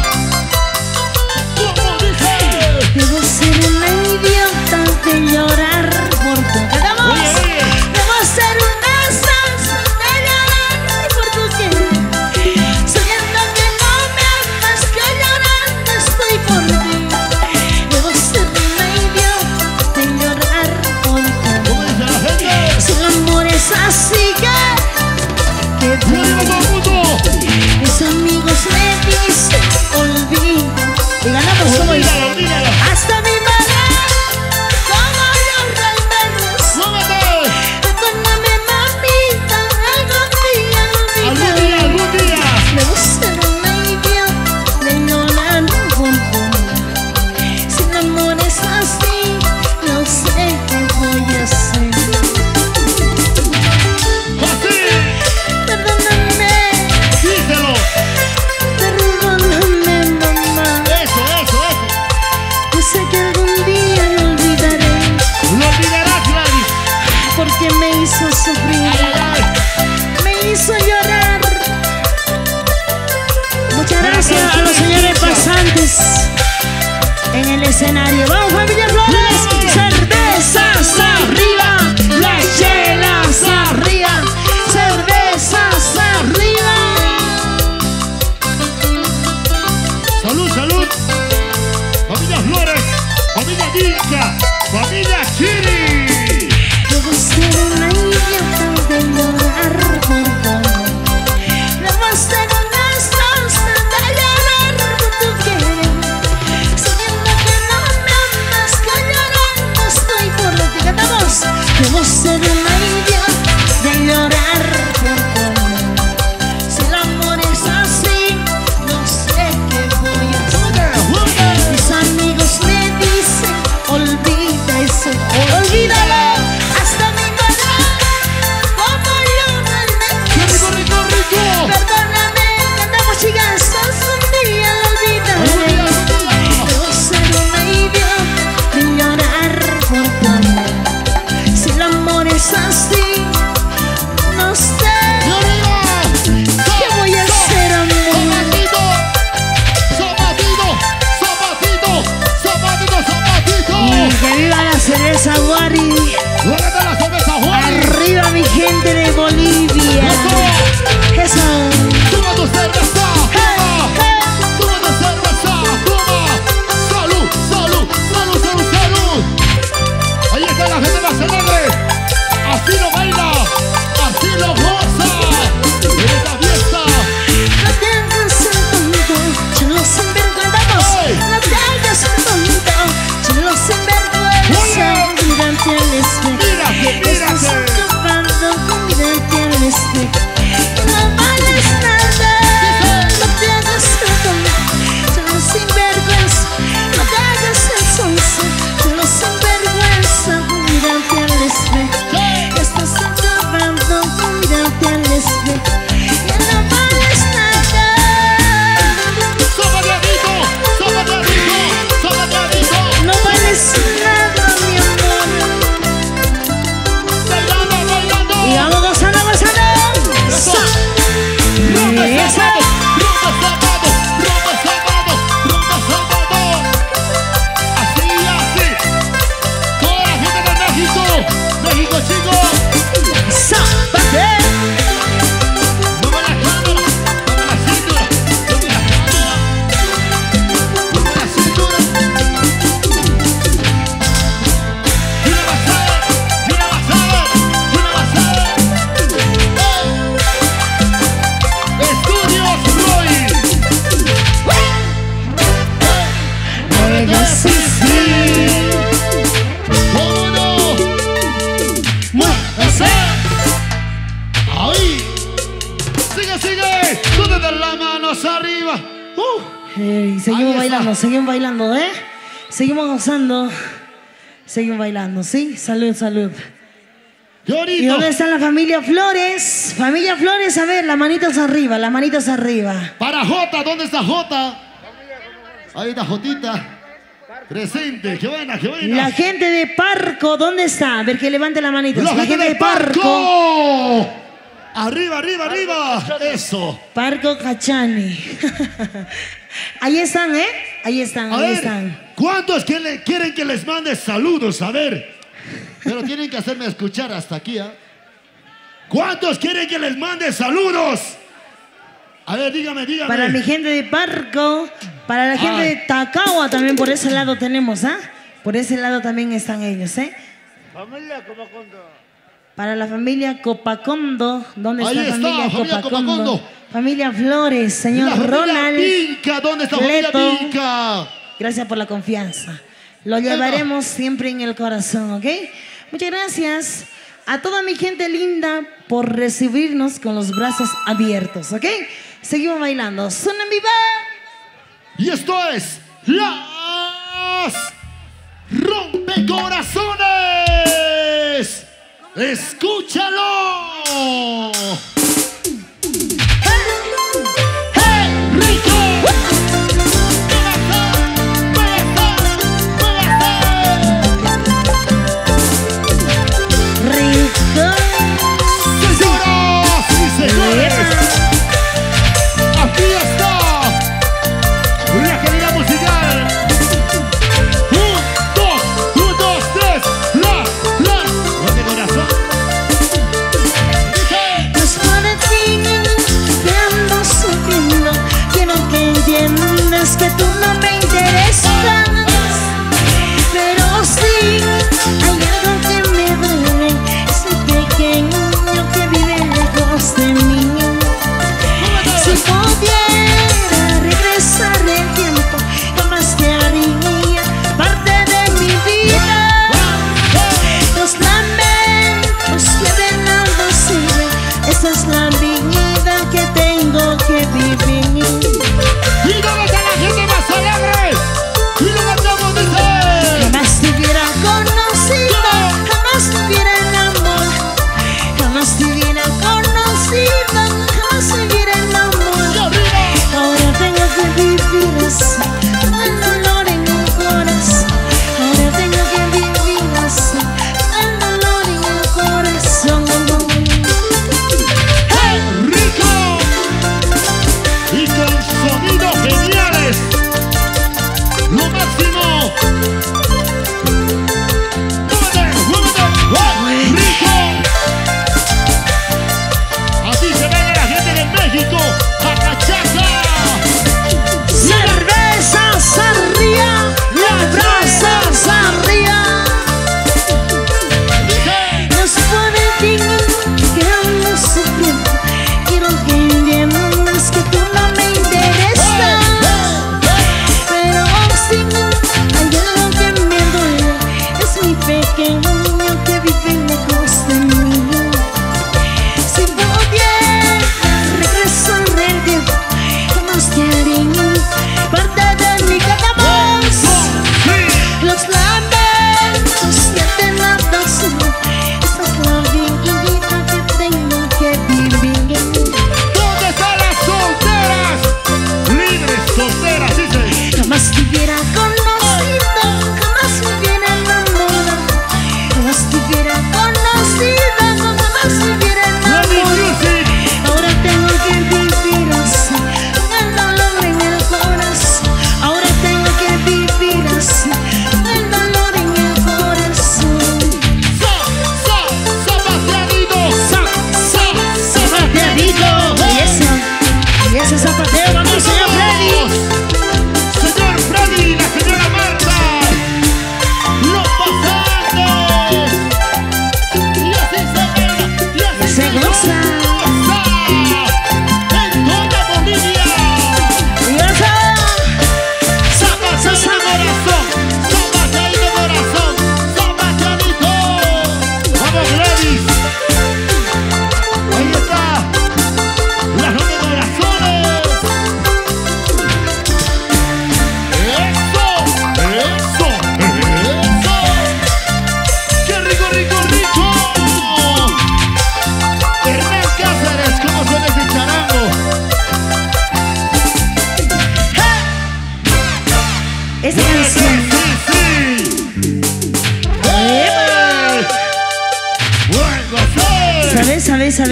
¿Cómo dice? Debo ser una idiota de llorar por tu amor. Oye, oye. Debo ser una salsa de llorar por tu querer. Sabiendo que no me amas, que llorando estoy por ti. Debo ser una idiota de llorar por tu ¿Cómo amor. dice la gente? Si el amor es así que, que ¡Y arriba todo el mundo! mis amigos me dicen olvida. Y ganamos como Olvídala, olvídala. hasta mi madre, como llora al vernos. ¡Súbete! Perdóname, mamita, algún día ¡Algún día, olvidaré. algún día! Debo ser una idiota de llorar por tu amor. Si el amor es así, no sé qué voy a hacer. ¡Así! Perdóname, ¡Díselo! perdóname, mamá. ¡Eso, eso, eso! Yo sé que algún día lo olvidaré, ¡Lo olvidarás, Gladys! porque me hizo sufrir, ¡Ay, ay, ay! me hizo llorar. Muchas gracias a los señores pasantes en el escenario. ¡Vamos, familia Flores! ¡Cervezas arriba! ¡Las chelas arriba! ¡Cervezas arriba! ¡Salud, salud! ¡Familia Flores! ¡Familia Vilca! ¡Familia Chiri! Debo ser una idiota de llorar por tu amor. Debo ser una Manitos arriba. Uh. Hey, seguimos bailando, seguimos bailando, ¿eh? Seguimos gozando. Seguimos bailando, ¿sí? Salud, salud. ¡Qué bonito! ¿Y dónde está la familia Flores? Familia Flores, a ver, las manitos arriba, las manitos arriba. Para Jota, ¿dónde está Jota? Ahí está Jotita. Presente, qué buena, qué buena. La gente de Parco, ¿dónde está? A ver, que levante la manito. La, la gente de Parco. Parco. Arriba, arriba, arriba. Eso. Parco Cachani. Ahí están, ¿eh? Ahí están, A ahí ver, están. ¿cuántos que le, quieren que les mande saludos? A ver. Pero tienen que hacerme escuchar hasta aquí, ¿eh? ¿Cuántos quieren que les mande saludos? A ver, dígame, dígame. Para mi gente de Parco, para la gente Ay. de Tacagua también por ese lado tenemos, ¿ah? Por ese lado también están ellos, ¿eh? Familia Comacondo. Para la familia Copacondo, ¿dónde Ahí está la está, familia, familia Copacondo? Copacondo. Familia Flores, señor La familia Ronald. Vinca, ¿dónde está la Leto. familia Vinca? Gracias por la confianza. Lo llevaremos siempre en el corazón, ¿ok? Muchas gracias a toda mi gente linda por recibirnos con los brazos abiertos, ¿ok? Seguimos bailando. ¡Suena viva! Y esto es Las Rompecorazones. ¡Escúchalo! Es que tú no me interesas, pero sí hay algo que me duele, ese pequeño que vive lejos de mí. Si pudiera regresar el tiempo, jamás te haría parte de mi vida. Los lamentos que de nada sirven, esa es la vida que tengo que vivir. ¡Y dónde está la gente más alegre! ¡Y lo cantamos, dice! Jamás te hubiera conocido, jamás te hubiera enamorado, jamás te hubiera conocido, jamás te hubiera enamorado. Ahora tengo que vivir así, el dolor en el corazón. Ahora tengo que vivir así, el dolor en el corazón. ¡Hey!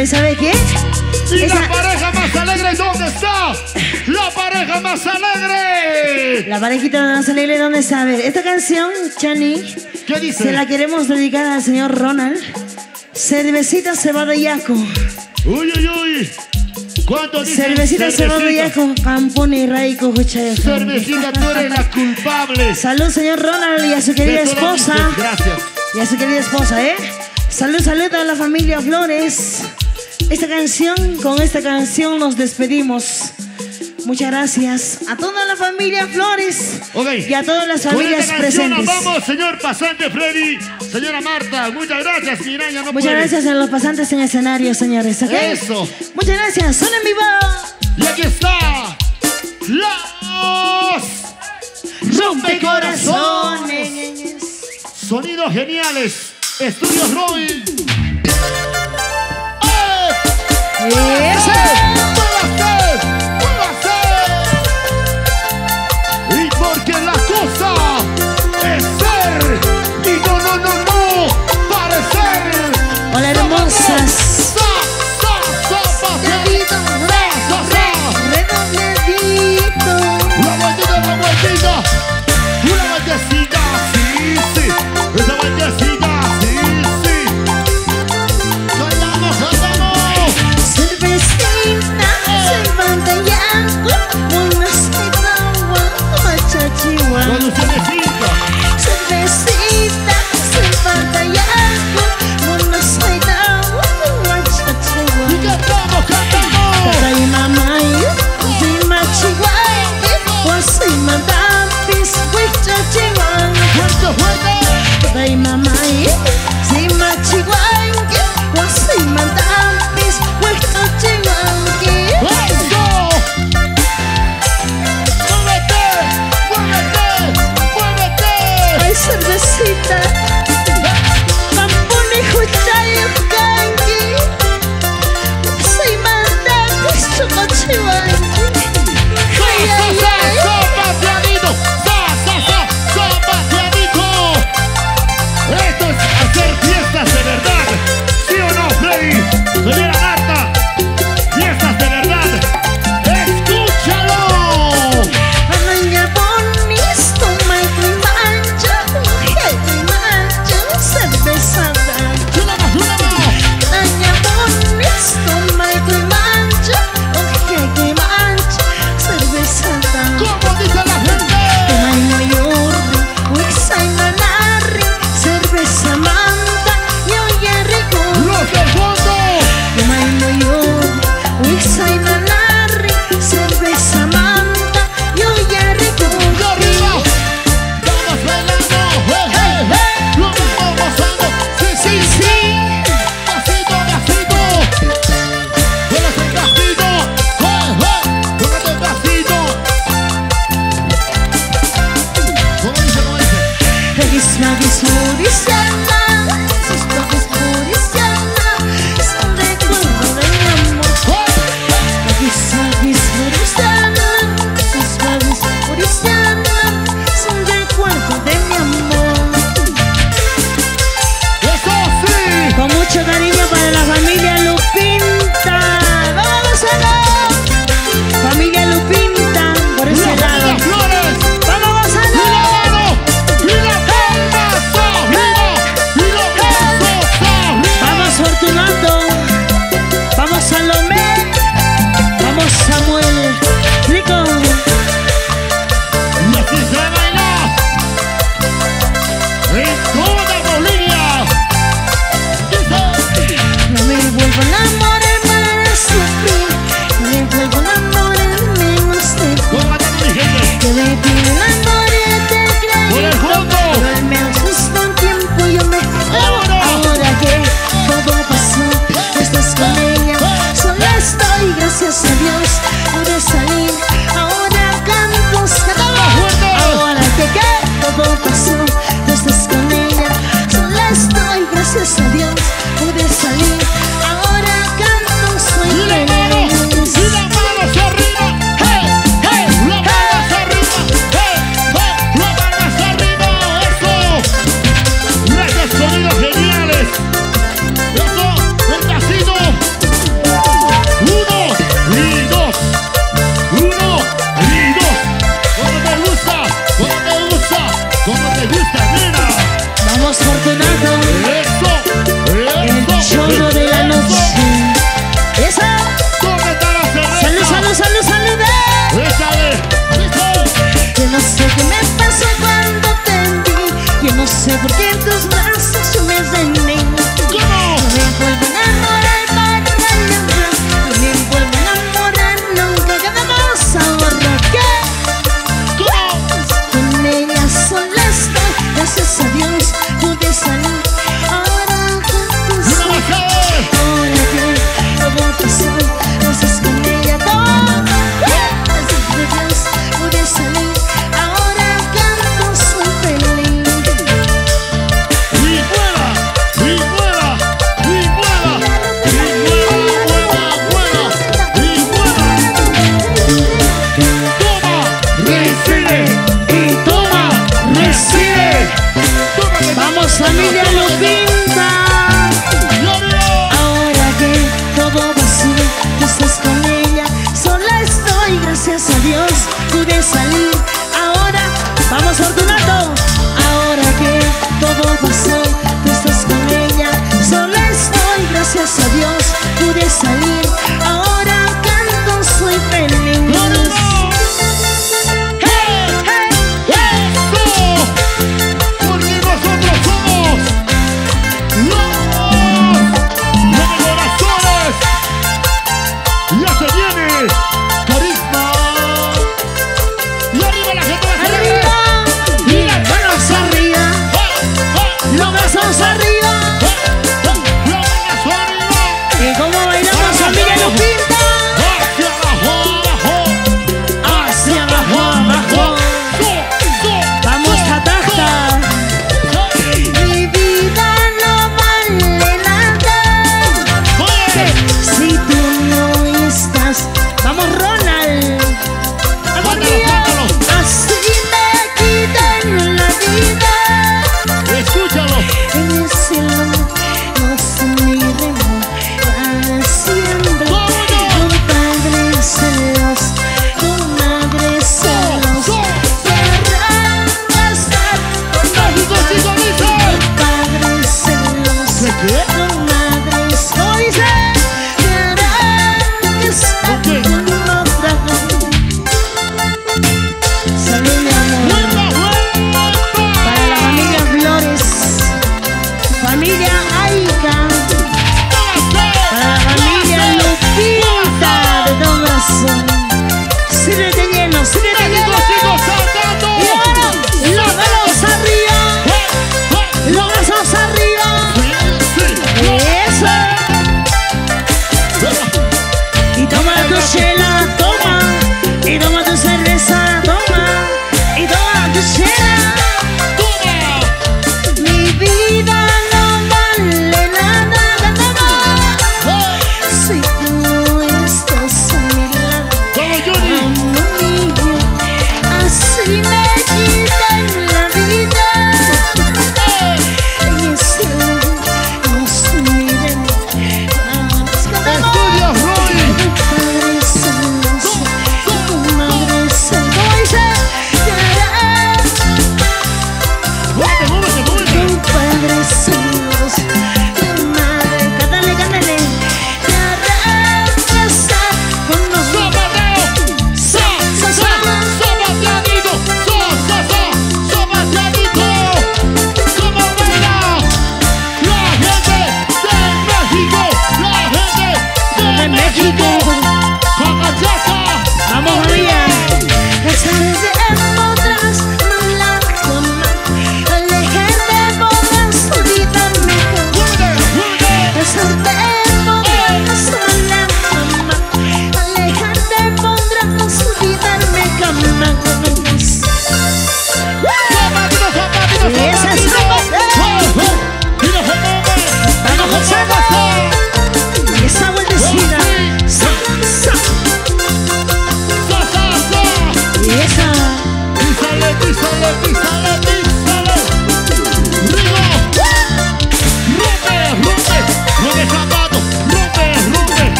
¿Vale? ¿Sabe qué? ¿Y Esa- la pareja más alegre dónde está? ¡La pareja más alegre! La parejita más alegre, ¿dónde está? A ver, esta canción, Chani, ¿Qué dice? se la queremos dedicar al señor Ronald. Cervecita cebada y yaco. Uy, uy, uy. ¿Cuánto dice? Cervecita cebada y yaco. Campone y raico, huchaya. Cervecita, tú eres la culpable. Salud, señor Ronald, y a su querida De toda esposa. mi- Gracias. Y a su querida esposa, ¿eh? Salud, salud a la familia Flores. Esta canción, con esta canción nos despedimos. Muchas gracias a toda la familia Flores Ok. y a todas las Con familias esta canción nos presentes. vamos, señor pasante Freddy. Señora Marta, muchas gracias. Miraña, no Muchas puede. gracias a los pasantes en escenario, señores, ¿ok? Eso. Muchas gracias, son en vivo. Y aquí está. Los Rompecorazones. Sonidos geniales. Estudios Roy. Eso. Y porque la cosa es ser y no, no, no, no, parecer. Hola, hermosas. Sa, sa, sa, paseadito, sa, sa, sa. Redondedito. Una vueltita, una vueltita, una vueltecita, sí, sí, esa vueltecita, sí, sí. Cantamos, cantamos. Cervecita, cervanta y agua, una cita, machachiwa. Cuando usted me cinca, Cervecita, cervanta y agua, una cita, machachiwa. y cantamos, cantamos. Tay mamay, di machiway, wasay madapis, wichachiwan. Fuerte, fuerte. Tay mamay, di machiway, wasay madapis, wichachiwan. ¡Eso! ¡Muévete! ¡Muévete! ¡Muévete! Ay, cervecita, pampone huchayo kanki, wasay madapis, chocochiwan. ¡Sa, sa, sa! ¡Sa, paseadito! ¡Sa, sa, sa! ¡Sa, paseadito!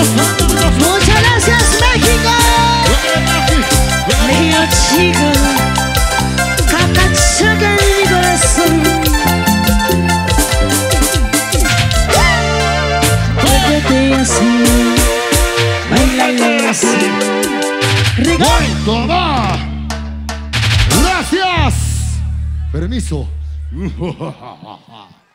Muchas gracias, México. Mío chico, cacachaca en mi corazón. Muévete así, bailale así. ¡Voy, toma! ¡Gracias! Permiso.